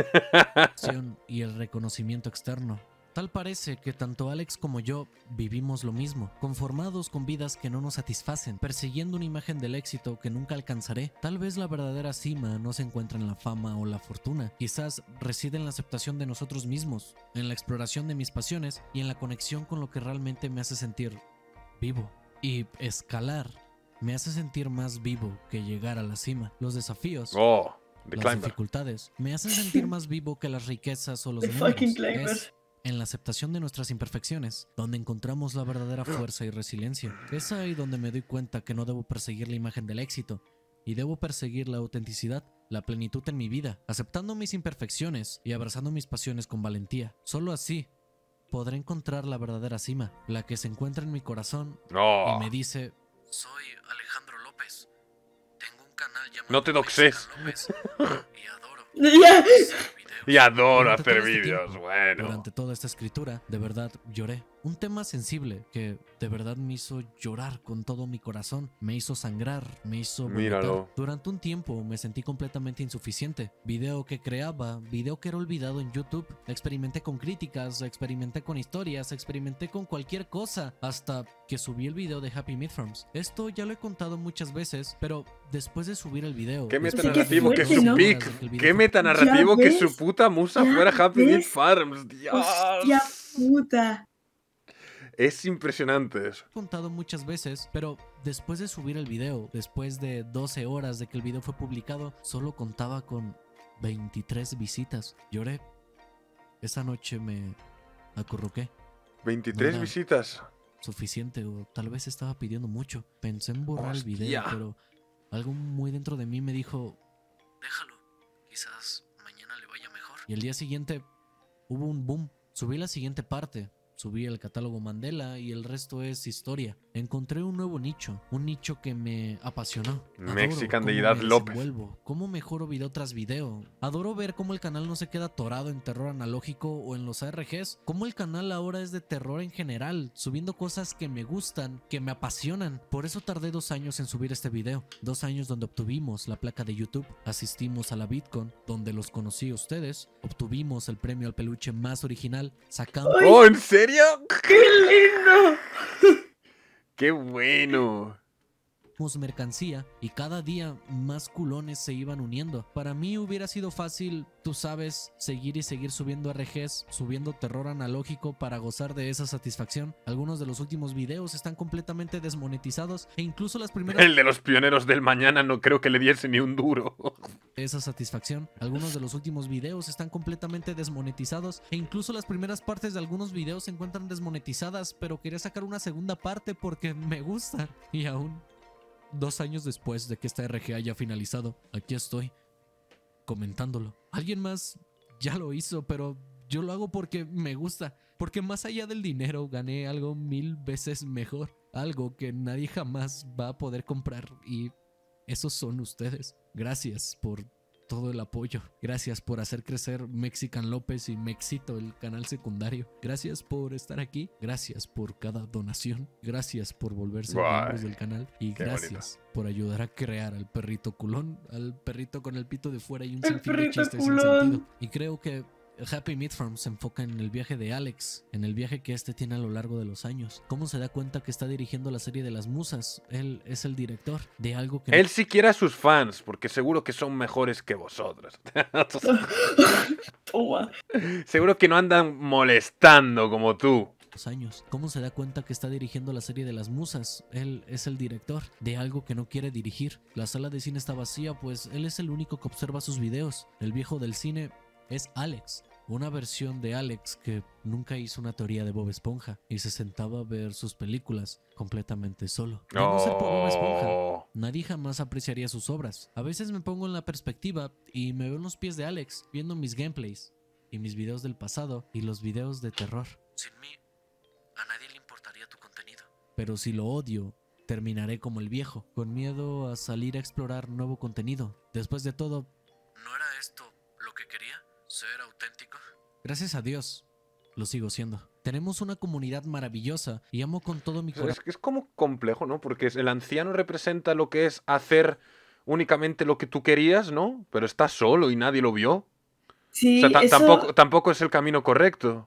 Y el reconocimiento externo. Tal parece que tanto Alex como yo vivimos lo mismo, conformados con vidas que no nos satisfacen, persiguiendo una imagen del éxito que nunca alcanzaré. Tal vez la verdadera cima no se encuentra en la fama o la fortuna, quizás reside en la aceptación de nosotros mismos, en la exploración de mis pasiones y en la conexión con lo que realmente me hace sentir vivo. Y escalar me hace sentir más vivo que llegar a la cima. Los desafíos, las dificultades, me hacen sentir más vivo que las riquezas o los números. En la aceptación de nuestras imperfecciones, donde encontramos la verdadera fuerza y resiliencia. Es ahí donde me doy cuenta que no debo perseguir la imagen del éxito, y debo perseguir la autenticidad, la plenitud en mi vida, aceptando mis imperfecciones y abrazando mis pasiones con valentía. Solo así podré encontrar la verdadera cima, la que se encuentra en mi corazón y me dice: soy Alejandro López, tengo un canal llamado No te doxes. y adoro. Y adoro Durante hacer todo este vídeos, tiempo, bueno. Durante toda esta escritura, de verdad lloré. Un tema sensible que de verdad me hizo llorar con todo mi corazón, me hizo sangrar, me hizo vomitar. Míralo. Durante un tiempo me sentí completamente insuficiente. Video que creaba, video que era olvidado en YouTube. Experimenté con críticas, experimenté con historias, experimenté con cualquier cosa, hasta que subí el video de Happy Midterms. Esto ya lo he contado muchas veces, pero después de subir el video... Qué metanarrativo que su pic. Qué metanarrativo que su puta musa fuera Happy Midterms. Dios. Hostia puta. Es impresionante eso. He contado muchas veces, pero después de subir el video, después de 12 horas de que el video fue publicado, solo contaba con 23 visitas. Lloré. Esa noche me acurruqué. 23 visitas. Suficiente, o tal vez estaba pidiendo mucho. Pensé en borrar el video, pero algo muy dentro de mí me dijo: déjalo, quizás mañana le vaya mejor. Y el día siguiente hubo un boom. Subí la siguiente parte. Subí el catálogo Mandela y el resto es historia. Encontré un nuevo nicho, un nicho que me apasionó. Mexican Deidad López. Cómo mejoro video tras video. Adoro ver cómo el canal no se queda atorado en terror analógico o en los ARGs. Cómo el canal ahora es de terror en general, subiendo cosas que me gustan, que me apasionan. Por eso tardé 2 años en subir este video. 2 años donde obtuvimos la placa de YouTube, asistimos a la VidCon, donde los conocí a ustedes, obtuvimos el premio al peluche más original, sacamos... ¡Oh, en serio! ¡Qué lindo! ¡Qué bueno! mercancía y cada día más culones se iban uniendo. Para mí hubiera sido fácil, tú sabes, seguir subiendo RGs, subiendo terror analógico para gozar de esa satisfacción. Algunos de los últimos videos están completamente desmonetizados e incluso las primeras... El de los pioneros del mañana no creo que le diese ni un duro. Esa satisfacción. Algunos de los últimos videos están completamente desmonetizados e incluso las primeras partes de algunos videos se encuentran desmonetizadas, pero quería sacar una segunda parte porque me gusta. Y aún 2 años después de que esta RG haya finalizado, aquí estoy comentándolo. Alguien más ya lo hizo, pero yo lo hago porque me gusta, porque más allá del dinero gané algo 1000 veces mejor, algo que nadie jamás va a poder comprar, y esos son ustedes. Gracias por todo el apoyo. Gracias por hacer crecer Mexican López y Mexito, el canal secundario. Gracias por estar aquí. Gracias por cada donación. Gracias por volverse miembros del canal. Y gracias por ayudar a crear al perrito culón, al perrito con el pito de fuera y un sinfín de chistes sin sentido. Y creo que Happy Meat Farm se enfoca en el viaje de Alex, en el viaje que este tiene a lo largo de los años. Cómo se da cuenta que está dirigiendo la serie de las musas. Él es el director de algo que... Él sí quiere a sus fans, porque seguro que son mejores que vosotros. Seguro que no andan molestando como tú. Años. ¿Cómo se da cuenta que está dirigiendo la serie de las musas? Él es el director de algo que no quiere dirigir. La sala de cine está vacía, pues él es el único que observa sus videos. El viejo del cine es Alex, una versión de Alex que nunca hizo una teoría de Bob Esponja y se sentaba a ver sus películas completamente solo. De no ser por Bob Esponja, nadie jamás apreciaría sus obras. A veces me pongo en la perspectiva y me veo en los pies de Alex, viendo mis gameplays y mis videos del pasado y los videos de terror. Sin mí, a nadie le importaría tu contenido. Pero si lo odio, terminaré como el viejo, con miedo a salir a explorar nuevo contenido. Después de todo, ¿no era esto lo que quería? ¿Ser auténtico? Gracias a Dios, lo sigo siendo. Tenemos una comunidad maravillosa y amo con todo mi corazón. Es como complejo, ¿no? Porque el anciano representa lo que es hacer únicamente lo que tú querías, ¿no? Pero está solo y nadie lo vio. Sí, o sea, eso... tampoco es el camino correcto.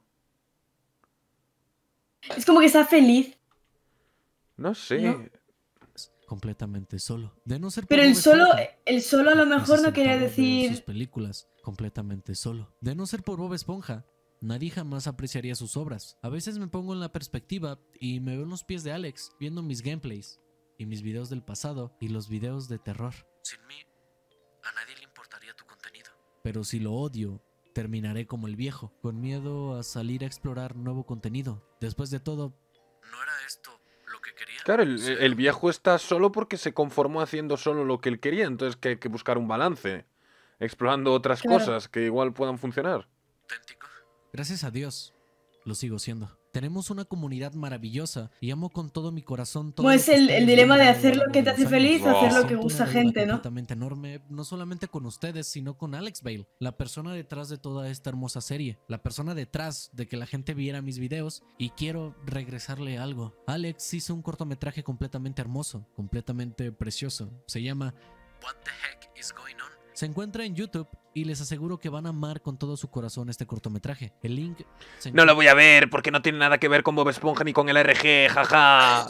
Es como que está feliz. No sé. ¿No? Completamente solo. De no ser por Pero Bob el solo a lo mejor no quería decir... sus películas completamente solo. De no ser por Bob Esponja, nadie jamás apreciaría sus obras. A veces me pongo en la perspectiva y me veo en los pies de Alex, viendo mis gameplays y mis videos del pasado y los videos de terror. Sin mí, a nadie le importaría tu contenido. Pero si lo odio, terminaré como el viejo, con miedo a salir a explorar nuevo contenido. Después de todo, ¿no era esto lo que quería? Claro, el viejo está solo porque se conformó haciendo solo lo que él quería, entonces que hay que buscar un balance, explorando otras cosas que igual puedan funcionar. Gracias a Dios, lo sigo siendo. Tenemos una comunidad maravillosa y amo con todo mi corazón todo. Como es el dilema de hacer lo que te hace feliz o hacer lo que gusta a gente, ¿no? Completamente enorme, no solamente con ustedes, sino con Alex Bale, la persona detrás de toda esta hermosa serie, la persona detrás de que la gente viera mis videos, y quiero regresarle algo. Alex hizo un cortometraje completamente hermoso, completamente precioso. Se llama What the Heck is Going On? Se encuentra en YouTube y les aseguro que van a amar con todo su corazón este cortometraje. El link... No lo voy a ver porque no tiene nada que ver con Bob Esponja ni con el RG, jaja.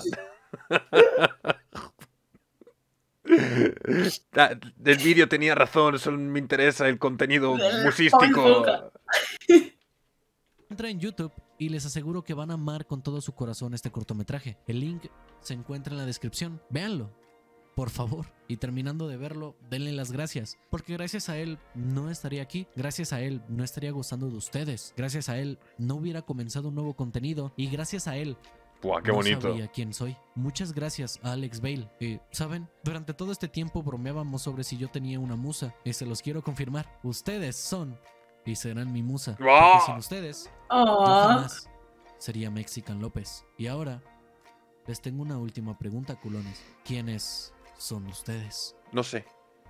El vídeo tenía razón, solo me interesa el contenido musístico. Entra en YouTube y les aseguro que van a amar con todo su corazón este cortometraje. El link se encuentra en la descripción. Véanlo, por favor. Y terminando de verlo, denle las gracias, porque gracias a él no estaría aquí, gracias a él no estaría gozando de ustedes, gracias a él no hubiera comenzado un nuevo contenido, y gracias a él ¡buah, qué bonito! No sabría quién soy. Muchas gracias a Alex Bale. ¿Saben? Durante todo este tiempo bromeábamos sobre si yo tenía una musa, y se los quiero confirmar. Ustedes son y serán mi musa. Porque sin ustedes, yo jamás sería Mexican López. Y ahora, les tengo una última pregunta, culones. ¿Quiénes son ustedes? No sé.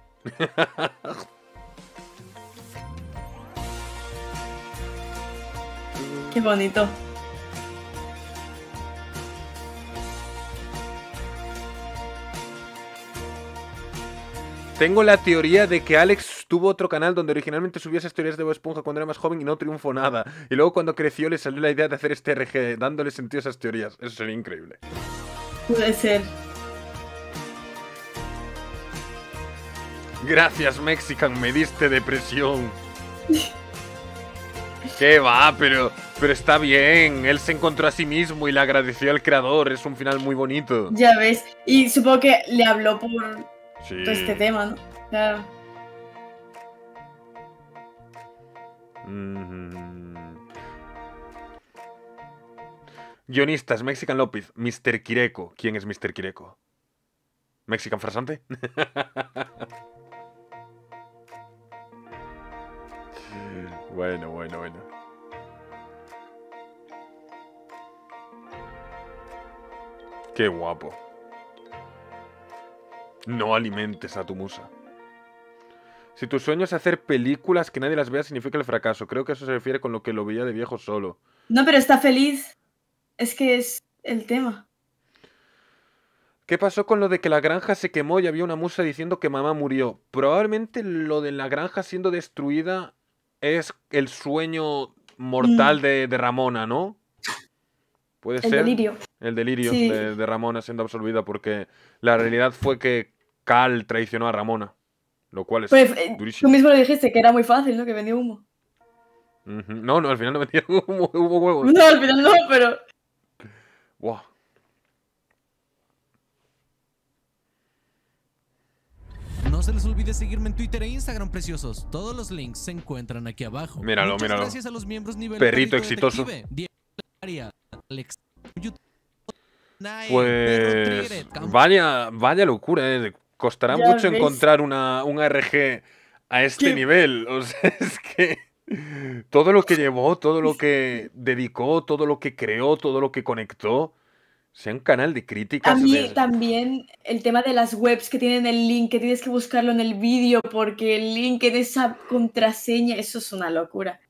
Qué bonito. Tengo la teoría de que Alex tuvo otro canal donde originalmente subía esas teorías de Bob Esponja cuando era más joven y no triunfó nada. Y luego cuando creció le salió la idea de hacer este RG, dándole sentido a esas teorías. Eso sería increíble. Puede ser. Gracias, Mexican, me diste depresión. ¿Qué va? Pero está bien. Él se encontró a sí mismo y le agradeció al creador. Es un final muy bonito. Ya ves. Y supongo que le habló por sí. todo este tema, ¿no? Claro. Guionistas, Mexican López, Mr. Kireko. ¿Quién es Mr. Kireko? ¿Mexican Farsante? Bueno. Qué guapo. No alimentes a tu musa. Si tu sueño es hacer películas que nadie las vea, significa el fracaso. Creo que eso se refiere con lo que lo veía de viejo solo. No, pero está feliz. Es que es el tema. ¿Qué pasó con lo de que la granja se quemó y había una musa diciendo que mamá murió? Probablemente lo de la granja siendo destruida es el sueño mortal de Ramona, ¿no? ¿Puede El ser? delirio. El delirio Sí. de Ramona siendo absolvida porque la realidad fue que Cal traicionó a Ramona, lo cual es Pues, tú durísimo. mismo lo dijiste, que era muy fácil, ¿no? Que vendía humo. Ujú. No, al final no metieron hubo huevos. No, al final no, pero... Buah. No se les olvide seguirme en Twitter e Instagram, preciosos. Todos los links se encuentran aquí abajo. Míralo, Muchas míralo. gracias a los miembros nivel Perrito exitoso. Detective, Diego Aria, Alex, YouTube, Nae, Pues Tigre, Campo. vaya locura, ¿eh? Costará Ya mucho ves. encontrar un ARG a este ¿Qué? nivel. O sea, es que todo lo que llevó, todo lo que dedicó, todo lo que creó, todo lo que conectó, sea un canal de A críticas mí de... también el tema de las webs que tienen el link, que tienes que buscarlo en el vídeo porque el link en esa contraseña, eso es una locura.